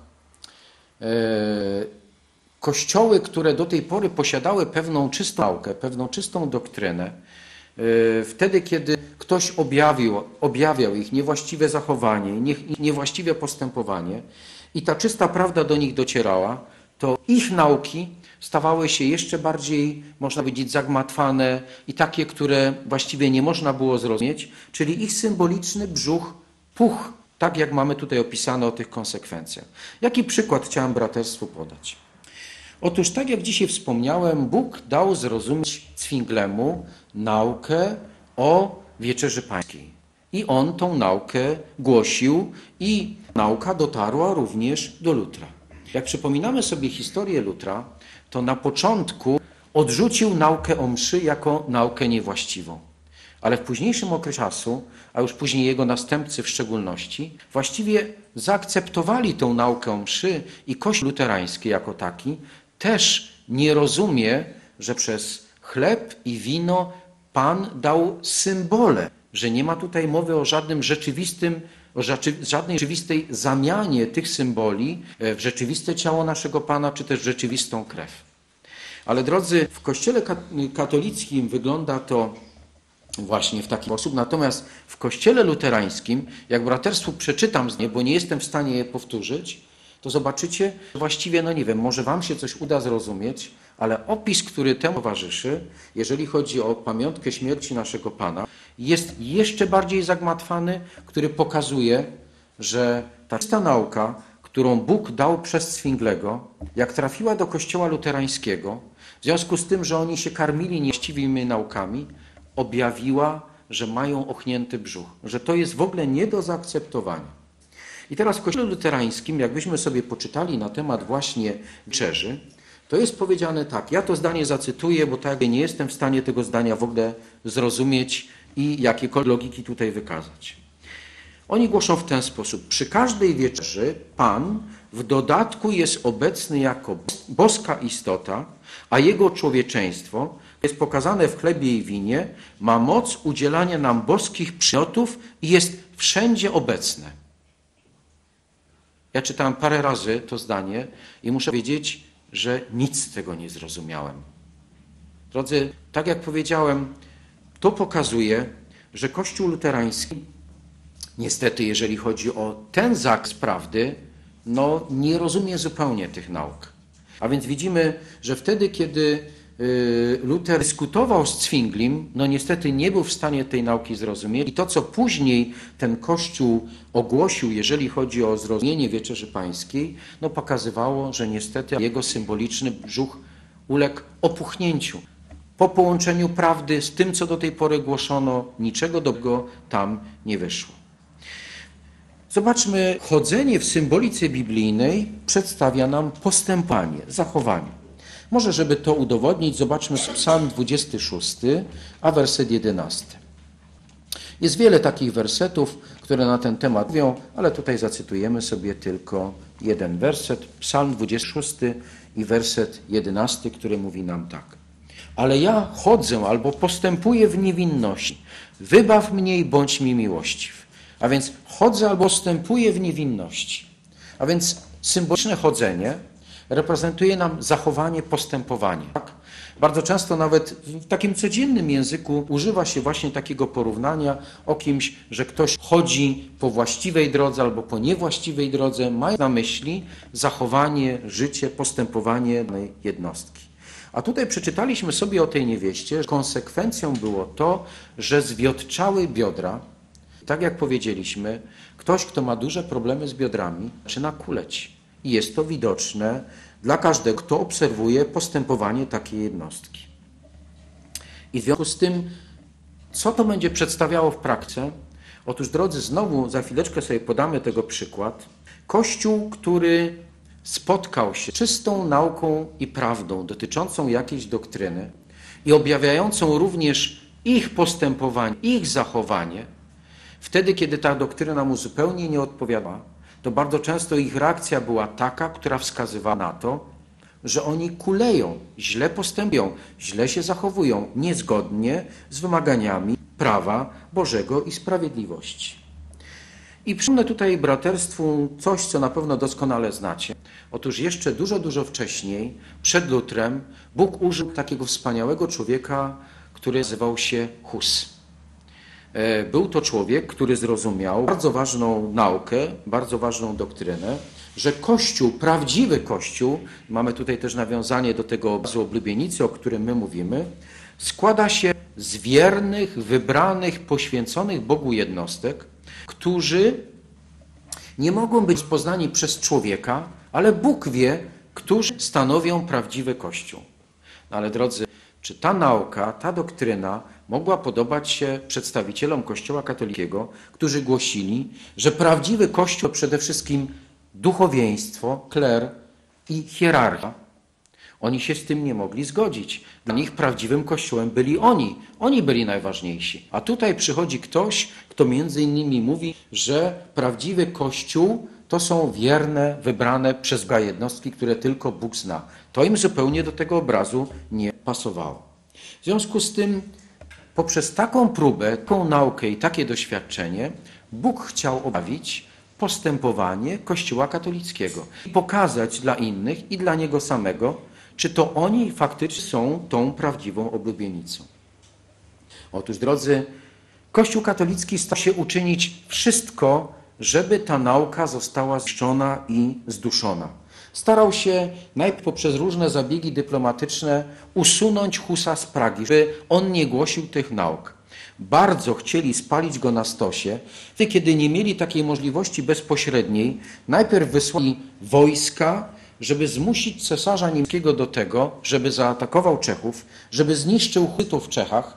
kościoły, które do tej pory posiadały pewną czystą naukę, pewną czystą doktrynę, wtedy, kiedy ktoś objawiał ich niewłaściwe zachowanie, niewłaściwe postępowanie i ta czysta prawda do nich docierała, to ich nauki stawały się jeszcze bardziej, można powiedzieć, zagmatwane i takie, które właściwie nie można było zrozumieć, czyli ich symboliczny brzuch puchł, tak jak mamy tutaj opisane o tych konsekwencjach. Jaki przykład chciałem braterstwu podać? Otóż, tak jak dzisiaj wspomniałem, Bóg dał zrozumieć Zwinglemu naukę o Wieczerzy Pańskiej. I on tą naukę głosił i nauka dotarła również do Lutra. Jak przypominamy sobie historię Lutra, to na początku odrzucił naukę o mszy jako naukę niewłaściwą. Ale w późniejszym okresie czasu, a już później jego następcy w szczególności, właściwie zaakceptowali tą naukę o mszy i Kościół luterański jako taki też nie rozumie, że przez chleb i wino Pan dał symbole, że nie ma tutaj mowy o żadnej rzeczywistej zamianie tych symboli w rzeczywiste ciało naszego Pana, czy też w rzeczywistą krew. Ale, drodzy, w Kościele katolickim wygląda to właśnie w taki sposób, natomiast w Kościele luterańskim, jak braterstwu przeczytam z nie, bo nie jestem w stanie je powtórzyć, to zobaczycie, właściwie, no nie wiem, może wam się coś uda zrozumieć, ale opis, który temu towarzyszy, jeżeli chodzi o pamiątkę śmierci naszego Pana, jest jeszcze bardziej zagmatwany, który pokazuje, że ta czysta nauka, którą Bóg dał przez Zwinglego, jak trafiła do Kościoła luterańskiego, w związku z tym, że oni się karmili niewłaściwymi naukami, objawiła, że mają ochnięty brzuch, że to jest w ogóle nie do zaakceptowania. I teraz w Kościele luterańskim, jakbyśmy sobie poczytali na temat właśnie wieczerzy, to jest powiedziane tak, ja to zdanie zacytuję, bo tak nie jestem w stanie tego zdania w ogóle zrozumieć i jakiekolwiek logiki tutaj wykazać. Oni głoszą w ten sposób. Przy każdej wieczerzy Pan w dodatku jest obecny jako boska istota, a Jego człowieczeństwo jest pokazane w chlebie i winie, ma moc udzielania nam boskich przymiotów i jest wszędzie obecne. Ja czytałem parę razy to zdanie i muszę powiedzieć, że nic z tego nie zrozumiałem. Drodzy, tak jak powiedziałem, to pokazuje, że Kościół luterański, niestety, jeżeli chodzi o ten zakres prawdy, nie rozumie zupełnie tych nauk. A więc widzimy, że wtedy, kiedy Luter dyskutował z Zwinglim, niestety nie był w stanie tej nauki zrozumieć. I to, co później ten Kościół ogłosił, jeżeli chodzi o zrozumienie Wieczerzy Pańskiej, pokazywało, że niestety jego symboliczny brzuch uległ opuchnięciu. Po połączeniu prawdy z tym, co do tej pory głoszono, niczego dobrego tam nie wyszło. Zobaczmy, chodzenie w symbolice biblijnej przedstawia nam postępowanie, zachowanie. Może, żeby to udowodnić, zobaczmy Psalm 26, a werset 11. Jest wiele takich wersetów, które na ten temat mówią, ale tutaj zacytujemy sobie tylko jeden werset, Psalm 26 i werset 11, który mówi nam tak. Ale ja chodzę albo postępuję w niewinności. Wybaw mnie i bądź mi miłościw. A więc chodzę albo postępuję w niewinności. A więc symboliczne chodzenie reprezentuje nam zachowanie, postępowanie. Tak? Bardzo często nawet w takim codziennym języku używa się właśnie takiego porównania o kimś, że ktoś chodzi po właściwej drodze albo po niewłaściwej drodze, mając na myśli zachowanie, życie, postępowanie danej jednostki. A tutaj przeczytaliśmy sobie o tej niewieście, że konsekwencją było to, że zwiotczały biodra. Tak jak powiedzieliśmy, ktoś, kto ma duże problemy z biodrami, zaczyna kuleć. I jest to widoczne dla każdego, kto obserwuje postępowanie takiej jednostki. I w związku z tym, co to będzie przedstawiało w praktyce? Otóż, drodzy, znowu za chwileczkę sobie podamy tego przykład. Kościół, który spotkał się z czystą nauką i prawdą dotyczącą jakiejś doktryny i objawiającą również ich postępowanie, ich zachowanie, wtedy, kiedy ta doktryna mu zupełnie nie odpowiadała, to bardzo często ich reakcja była taka, która wskazywała na to, że oni kuleją, źle postępują, źle się zachowują, niezgodnie z wymaganiami prawa Bożego i sprawiedliwości. I przypomnę tutaj braterstwu coś, co na pewno doskonale znacie. Otóż jeszcze dużo wcześniej, przed Lutrem, Bóg użył takiego wspaniałego człowieka, który nazywał się Hus. Był to człowiek, który zrozumiał bardzo ważną naukę, bardzo ważną doktrynę, że Kościół, prawdziwy Kościół, mamy tutaj też nawiązanie do tego obrazu oblubienicy, o którym my mówimy, składa się z wiernych, wybranych, poświęconych Bogu jednostek, którzy nie mogą być poznani przez człowieka, ale Bóg wie, którzy stanowią prawdziwy Kościół. Ale drodzy, czy ta nauka, ta doktryna mogła podobać się przedstawicielom Kościoła katolickiego, którzy głosili, że prawdziwy Kościół to przede wszystkim duchowieństwo, kler i hierarchia? Oni się z tym nie mogli zgodzić. Dla nich prawdziwym Kościołem byli oni. Oni byli najważniejsi. A tutaj przychodzi ktoś, kto między innymi mówi, że prawdziwy Kościół to są wierne, wybrane przez Boga jednostki, które tylko Bóg zna. To im zupełnie do tego obrazu nie pasowało. W związku z tym, poprzez taką próbę, taką naukę i takie doświadczenie, Bóg chciał objawić postępowanie Kościoła katolickiego i pokazać dla innych i dla Niego samego, czy to oni faktycznie są tą prawdziwą oblubienicą. Otóż, drodzy, Kościół katolicki starał się uczynić wszystko, żeby ta nauka została zniszczona i zduszona. Starał się najpierw poprzez różne zabiegi dyplomatyczne usunąć Husa z Pragi, żeby on nie głosił tych nauk. Bardzo chcieli spalić go na stosie. Kiedy nie mieli takiej możliwości bezpośredniej, najpierw wysłali wojska, żeby zmusić cesarza niemieckiego do tego, żeby zaatakował Czechów, żeby zniszczył Husitów w Czechach.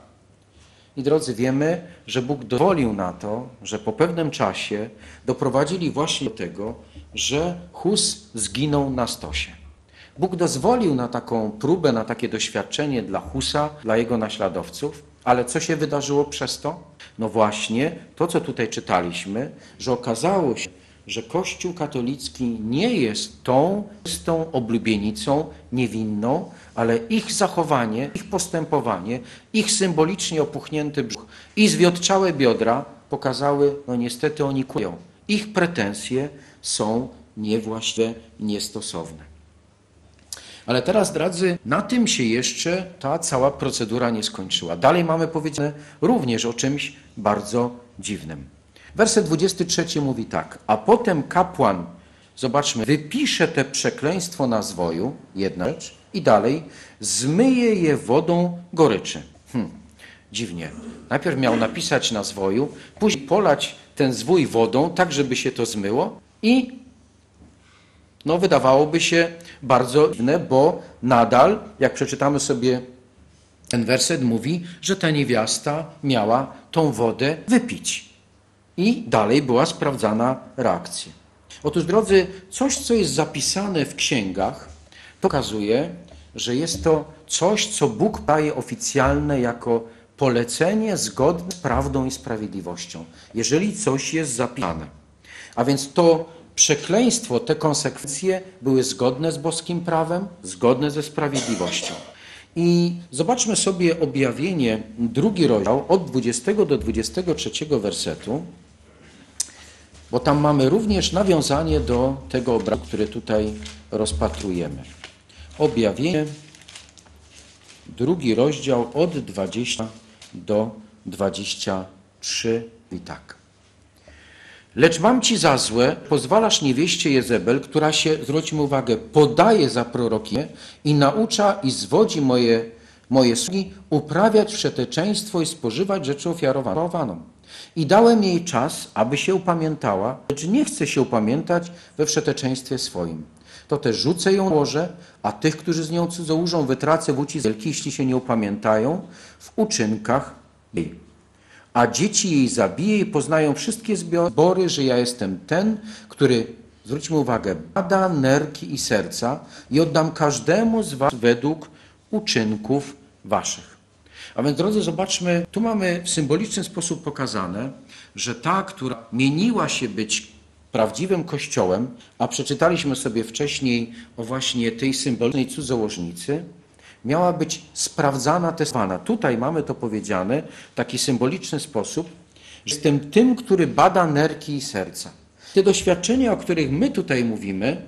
I drodzy, wiemy, że Bóg dozwolił na to, że po pewnym czasie doprowadzili właśnie do tego, że Hus zginął na stosie. Bóg dozwolił na taką próbę, na takie doświadczenie dla Husa, dla jego naśladowców, Ale co się wydarzyło przez to? No właśnie to, co tutaj czytaliśmy, że okazało się, że Kościół katolicki nie jest tą czystą oblubienicą niewinną, ale ich zachowanie, ich postępowanie, ich symbolicznie opuchnięty brzuch i zwiotczałe biodra pokazały, no niestety oni kłują. Ich pretensje są niewłaściwe, niestosowne. Ale teraz, drodzy, na tym się jeszcze ta cała procedura nie skończyła. Dalej mamy powiedziane również o czymś bardzo dziwnym. Werset 23 mówi tak: a potem kapłan, zobaczmy, wypisze te przekleństwo na zwoju, jedna rzecz, i dalej, zmyje je wodą goryczy. Dziwnie. Najpierw miał napisać na zwoju, później polać ten zwój wodą, tak żeby się to zmyło i no wydawałoby się bardzo dziwne, bo nadal, jak przeczytamy sobie ten werset, mówi, że ta niewiasta miała tą wodę wypić. I dalej była sprawdzana reakcja. Otóż, drodzy, coś, co jest zapisane w księgach, to pokazuje, że jest to coś, co Bóg daje oficjalne jako polecenie zgodne z prawdą i sprawiedliwością. Jeżeli coś jest zapisane. A więc to przekleństwo, te konsekwencje były zgodne z boskim prawem, zgodne ze sprawiedliwością. I zobaczmy sobie Objawienie, 2 rozdział, od 20 do 23 wersetu, bo tam mamy również nawiązanie do tego obrazu, który tutaj rozpatrujemy. Objawienie, 2 rozdział, od 20 do 23 i tak. Lecz mam ci za złe, pozwalasz niewieście Jezebel, która się, zwróćmy uwagę, podaje za prorokię i naucza i zwodzi moje sługi uprawiać wszeteczeństwo i spożywać rzeczy ofiarowaną. I dałem jej czas, aby się upamiętała, lecz nie chce się upamiętać we wszeteczeństwie swoim. To też rzucę ją na łoże, a tych, którzy z nią cudzołożą, wytracę w ucisk wielki, jeśli się nie upamiętają w uczynkach jej. A dzieci jej zabiję i poznają wszystkie zbory, że ja jestem ten, który, zwróćmy uwagę, bada nerki i serca i oddam każdemu z was według uczynków waszych. A więc, drodzy, zobaczmy, tu mamy w symboliczny sposób pokazane, że ta, która mieniła się być prawdziwym Kościołem, a przeczytaliśmy sobie wcześniej o właśnie tej symbolicznej cudzołożnicy, miała być sprawdzana, testowana. Tutaj mamy to powiedziane w taki symboliczny sposób, że jestem tym, który bada nerki i serca. Te doświadczenia, o których my tutaj mówimy,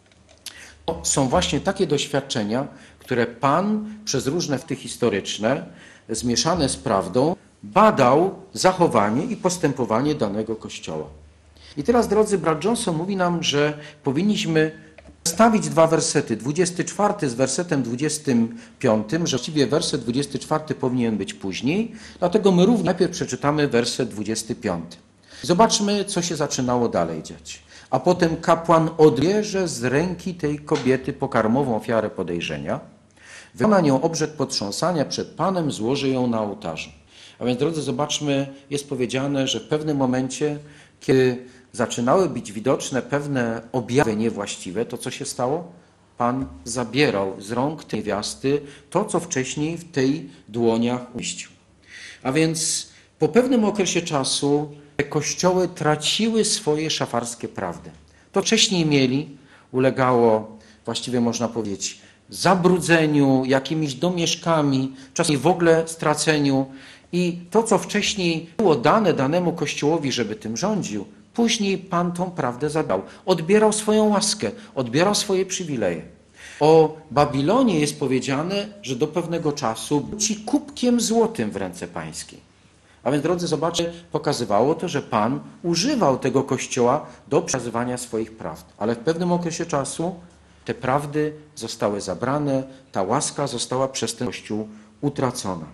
to są właśnie takie doświadczenia, które Pan przez różne wpływy historyczne, zmieszane z prawdą, badał zachowanie i postępowanie danego Kościoła. I teraz, drodzy, brat Johnson mówi nam, że powinniśmy stawić dwa wersety, 24 z wersetem 25, że właściwie werset 24 powinien być później, dlatego my również najpierw przeczytamy werset 25. Zobaczmy, co się zaczynało dalej dziać. A potem kapłan odbierze z ręki tej kobiety pokarmową ofiarę podejrzenia, wykona nią obrzęd potrząsania przed Panem, złoży ją na ołtarzu. A więc, drodzy, zobaczmy, jest powiedziane, że w pewnym momencie, kiedy zaczynały być widoczne pewne objawy niewłaściwe, to co się stało? Pan zabierał z rąk tej niewiasty to, co wcześniej w tej dłoniach umieścił. A więc po pewnym okresie czasu te kościoły traciły swoje szafarskie prawdy. To wcześniej mieli, ulegało, właściwie można powiedzieć, zabrudzeniu, jakimiś domieszkami, czasami w ogóle straceniu. I to, co wcześniej było dane danemu Kościołowi, żeby tym rządził, później Pan tą prawdę zabrał. Odbierał swoją łaskę, odbierał swoje przywileje. O Babilonie jest powiedziane, że do pewnego czasu był ci kubkiem złotym w ręce pańskiej. A więc, drodzy, zobaczcie, pokazywało to, że Pan używał tego Kościoła do przekazywania swoich prawd. Ale w pewnym okresie czasu te prawdy zostały zabrane, ta łaska została przez ten Kościół utracona.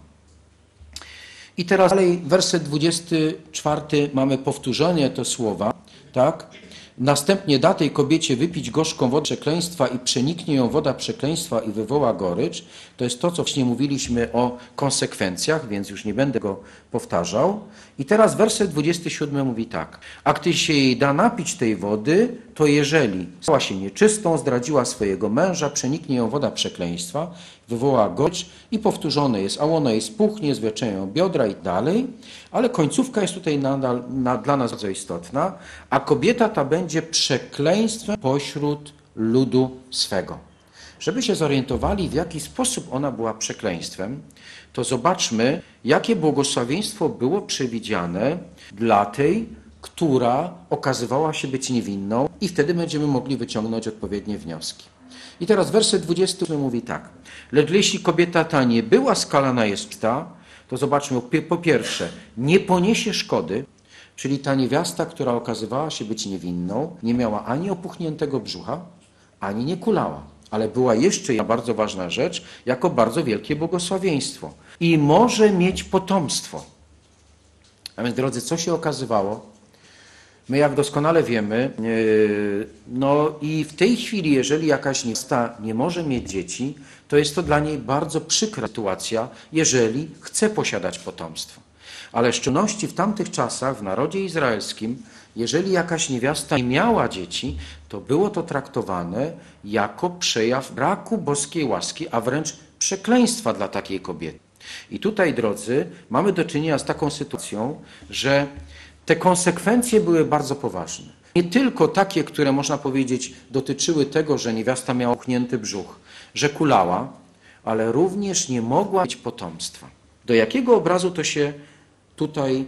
I teraz dalej, werset 24, mamy powtórzenie te słowa, tak? Następnie da tej kobiecie wypić gorzką wodę przekleństwa i przeniknie ją woda przekleństwa i wywoła gorycz. To jest to, co wcześniej mówiliśmy o konsekwencjach, więc już nie będę go powtarzał. I teraz werset 27 mówi tak. A gdy się jej da napić tej wody, to jeżeli stała się nieczystą, zdradziła swojego męża, przeniknie ją woda przekleństwa, wywoła gorycz i powtórzone jest, a ona jest puchnie, zwleczeją biodra i dalej, ale końcówka jest tutaj nadal dla nas bardzo istotna, a kobieta ta będzie przekleństwem pośród ludu swego. Żeby się zorientowali, w jaki sposób ona była przekleństwem, to zobaczmy, jakie błogosławieństwo było przewidziane dla tej, która okazywała się być niewinną, i wtedy będziemy mogli wyciągnąć odpowiednie wnioski. I teraz werset 20 mówi tak. Lecz jeśli kobieta ta nie była skalana jest ta, to zobaczmy, po pierwsze, nie poniesie szkody, czyli ta niewiasta, która okazywała się być niewinną, nie miała ani opuchniętego brzucha, ani nie kulała. Ale była jeszcze jedna bardzo ważna rzecz, jako bardzo wielkie błogosławieństwo. I może mieć potomstwo. A więc, drodzy, co się okazywało? My, jak doskonale wiemy, no i w tej chwili, jeżeli jakaś niewiasta nie może mieć dzieci, to jest to dla niej bardzo przykra sytuacja, jeżeli chce posiadać potomstwo. Ale w szczególności w tamtych czasach, w narodzie izraelskim, jeżeli jakaś niewiasta nie miała dzieci, to było to traktowane jako przejaw braku boskiej łaski, a wręcz przekleństwa dla takiej kobiety. I tutaj, drodzy, mamy do czynienia z taką sytuacją, że te konsekwencje były bardzo poważne. Nie tylko takie, które można powiedzieć dotyczyły tego, że niewiasta miała opuchnięty brzuch, że kulała, ale również nie mogła mieć potomstwa. Do jakiego obrazu to się tutaj,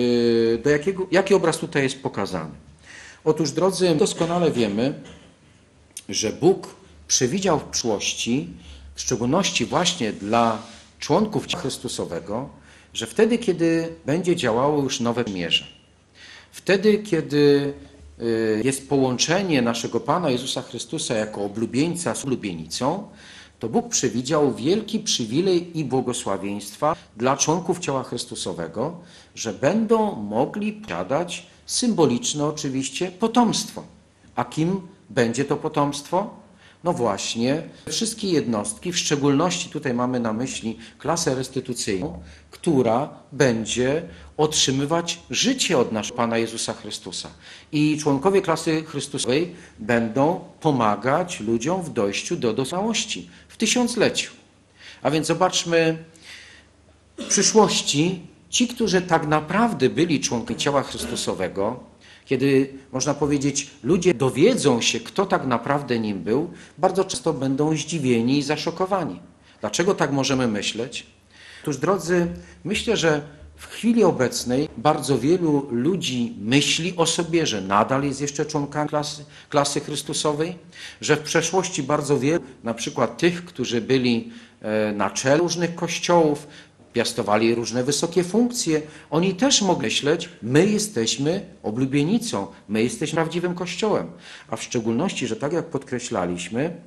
jaki obraz tutaj jest pokazany? Otóż, drodzy, doskonale wiemy, że Bóg przewidział w przyszłości, w szczególności właśnie dla członków ciała Chrystusowego, że wtedy, kiedy będzie działało już nowe przymierze, wtedy, kiedy jest połączenie naszego Pana Jezusa Chrystusa jako oblubieńca z oblubienicą, to Bóg przewidział wielki przywilej i błogosławieństwa dla członków ciała Chrystusowego, że będą mogli posiadać symboliczne oczywiście potomstwo. A kim będzie to potomstwo? No właśnie, wszystkie jednostki, w szczególności tutaj mamy na myśli klasę restytucyjną, która będzie otrzymywać życie od naszego Pana Jezusa Chrystusa. I członkowie klasy Chrystusowej będą pomagać ludziom w dojściu do doskonałości w tysiącleciu. A więc zobaczmy, w przyszłości ci, którzy tak naprawdę byli członkami ciała Chrystusowego, kiedy, można powiedzieć, ludzie dowiedzą się, kto tak naprawdę nim był, bardzo często będą zdziwieni i zaszokowani. Dlaczego tak możemy myśleć? Otóż, drodzy, myślę, że w chwili obecnej bardzo wielu ludzi myśli o sobie, że nadal jest jeszcze członkami klasy Chrystusowej, że w przeszłości bardzo wielu, na przykład tych, którzy byli na czele różnych kościołów, piastowali różne wysokie funkcje, oni też mogli myśleć, my jesteśmy oblubienicą, my jesteśmy prawdziwym Kościołem. A w szczególności, że tak jak podkreślaliśmy,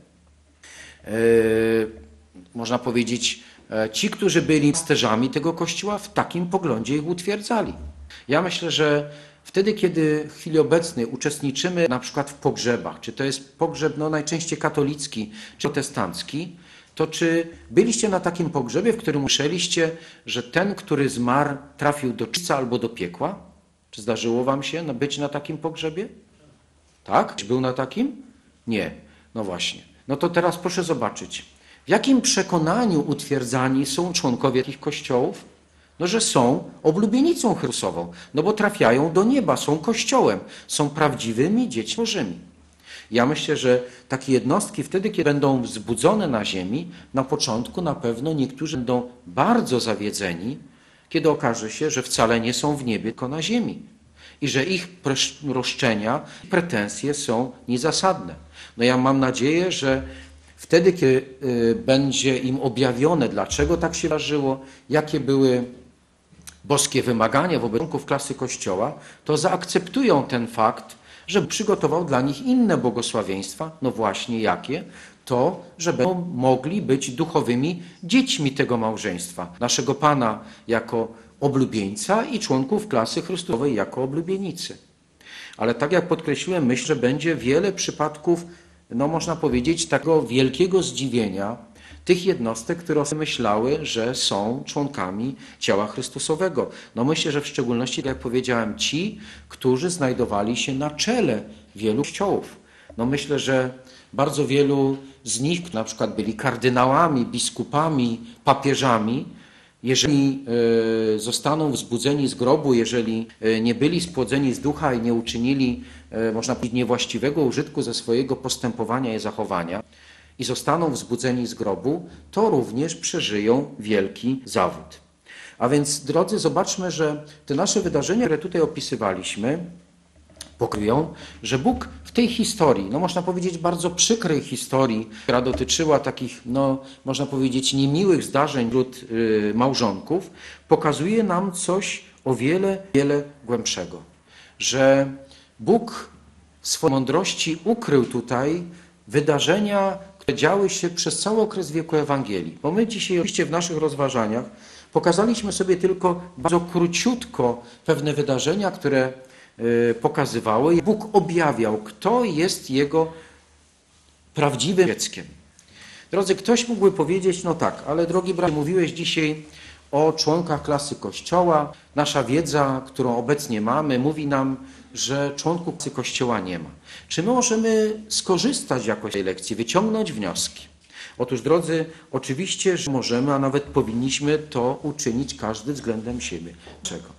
można powiedzieć, ci, którzy byli pasterzami tego Kościoła, w takim poglądzie ich utwierdzali. Ja myślę, że wtedy, kiedy w chwili obecnej uczestniczymy na przykład w pogrzebach, czy to jest pogrzeb najczęściej katolicki, czy protestancki, to czy byliście na takim pogrzebie, w którym usłyszeliście, że ten, który zmarł, trafił do czyśćca albo do piekła? Czy zdarzyło wam się być na takim pogrzebie? Tak? Czy był na takim? Nie. No właśnie. No to teraz proszę zobaczyć. W jakim przekonaniu utwierdzani są członkowie takich kościołów? No, że są oblubienicą Chrystusową, no bo trafiają do nieba, są Kościołem, są prawdziwymi dziećmi Bożymi. Ja myślę, że takie jednostki wtedy, kiedy będą wzbudzone na ziemi, na początku na pewno niektórzy będą bardzo zawiedzeni, kiedy okaże się, że wcale nie są w niebie, tylko na ziemi. I że ich roszczenia, pretensje są niezasadne. No ja mam nadzieję, że wtedy, kiedy będzie im objawione, dlaczego tak się wydarzyło, jakie były boskie wymagania wobec członków klasy Kościoła, to zaakceptują ten fakt, że przygotował dla nich inne błogosławieństwa. No właśnie jakie? To, że będą mogli być duchowymi dziećmi tego małżeństwa. Naszego Pana jako oblubieńca i członków klasy Chrystusowej jako oblubienicy. Ale tak jak podkreśliłem, myślę, że będzie wiele przypadków, no można powiedzieć, takiego wielkiego zdziwienia tych jednostek, które myślały, że są członkami ciała Chrystusowego. No myślę, że w szczególności, jak powiedziałem, ci, którzy znajdowali się na czele wielu kościołów. No myślę, że bardzo wielu z nich na przykład byli kardynałami, biskupami, papieżami. Jeżeli zostaną wzbudzeni z grobu, jeżeli nie byli spłodzeni z ducha i nie uczynili, można powiedzieć, niewłaściwego użytku ze swojego postępowania i zachowania i zostaną wzbudzeni z grobu, to również przeżyją wielki zawód. A więc, drodzy, zobaczmy, że te nasze wydarzenia, które tutaj opisywaliśmy, pokazują, że Bóg w tej historii, no można powiedzieć bardzo przykrej historii, która dotyczyła takich, no można powiedzieć, niemiłych zdarzeń wśród małżonków, pokazuje nam coś o wiele, wiele głębszego. Że Bóg w swojej mądrości ukrył tutaj wydarzenia, które działy się przez cały okres wieku Ewangelii. Bo my dzisiaj oczywiście w naszych rozważaniach pokazaliśmy sobie tylko bardzo króciutko pewne wydarzenia, które pokazywały, jak Bóg objawiał, kto jest Jego prawdziwym dzieckiem. Drodzy, ktoś mógłby powiedzieć, no tak, ale drogi bracie, mówiłeś dzisiaj o członkach klasy Kościoła. Nasza wiedza, którą obecnie mamy, mówi nam, że członków klasy Kościoła nie ma. Czy my możemy skorzystać jakoś z tej lekcji, wyciągnąć wnioski? Otóż, drodzy, oczywiście, że możemy, a nawet powinniśmy to uczynić każdy względem siebie. Dlaczego?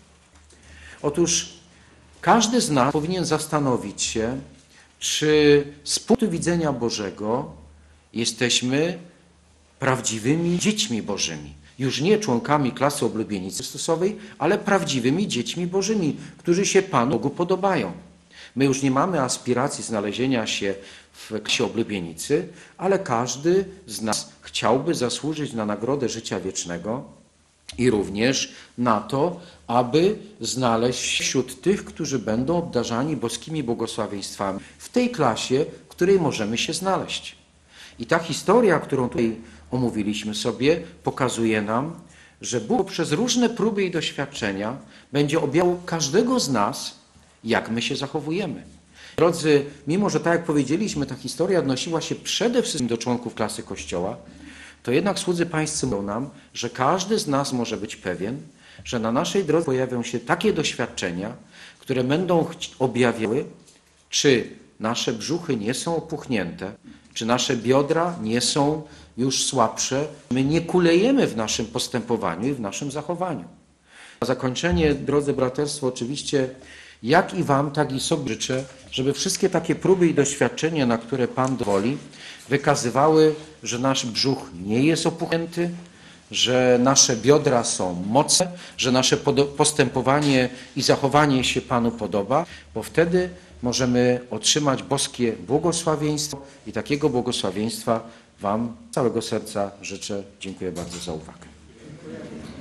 Otóż każdy z nas powinien zastanowić się, czy z punktu widzenia Bożego jesteśmy prawdziwymi dziećmi Bożymi. Już nie członkami klasy oblubienicy Chrystusowej, ale prawdziwymi dziećmi Bożymi, którzy się Panu Bogu podobają. My już nie mamy aspiracji znalezienia się w klasie oblubienicy, ale każdy z nas chciałby zasłużyć na nagrodę życia wiecznego i również na to, aby znaleźć się wśród tych, którzy będą obdarzani boskimi błogosławieństwami w tej klasie, w której możemy się znaleźć. I ta historia, którą tutaj omówiliśmy sobie, pokazuje nam, że Bóg przez różne próby i doświadczenia będzie objawiał każdego z nas, jak my się zachowujemy. Drodzy, mimo że tak jak powiedzieliśmy, ta historia odnosiła się przede wszystkim do członków klasy Kościoła, to jednak słudzy pańscy mówią nam, że każdy z nas może być pewien, że na naszej drodze pojawią się takie doświadczenia, które będą objawiały, czy nasze brzuchy nie są opuchnięte, czy nasze biodra nie są już słabsze, my nie kulejemy w naszym postępowaniu i w naszym zachowaniu. Na zakończenie, drodzy braterstwo, oczywiście jak i wam, tak i sobie życzę, żeby wszystkie takie próby i doświadczenia, na które Pan dowoli, wykazywały, że nasz brzuch nie jest opuchnięty, że nasze biodra są mocne, że nasze postępowanie i zachowanie się Panu podoba, bo wtedy możemy otrzymać boskie błogosławieństwo i takiego błogosławieństwa wam z całego serca życzę. Dziękuję bardzo za uwagę.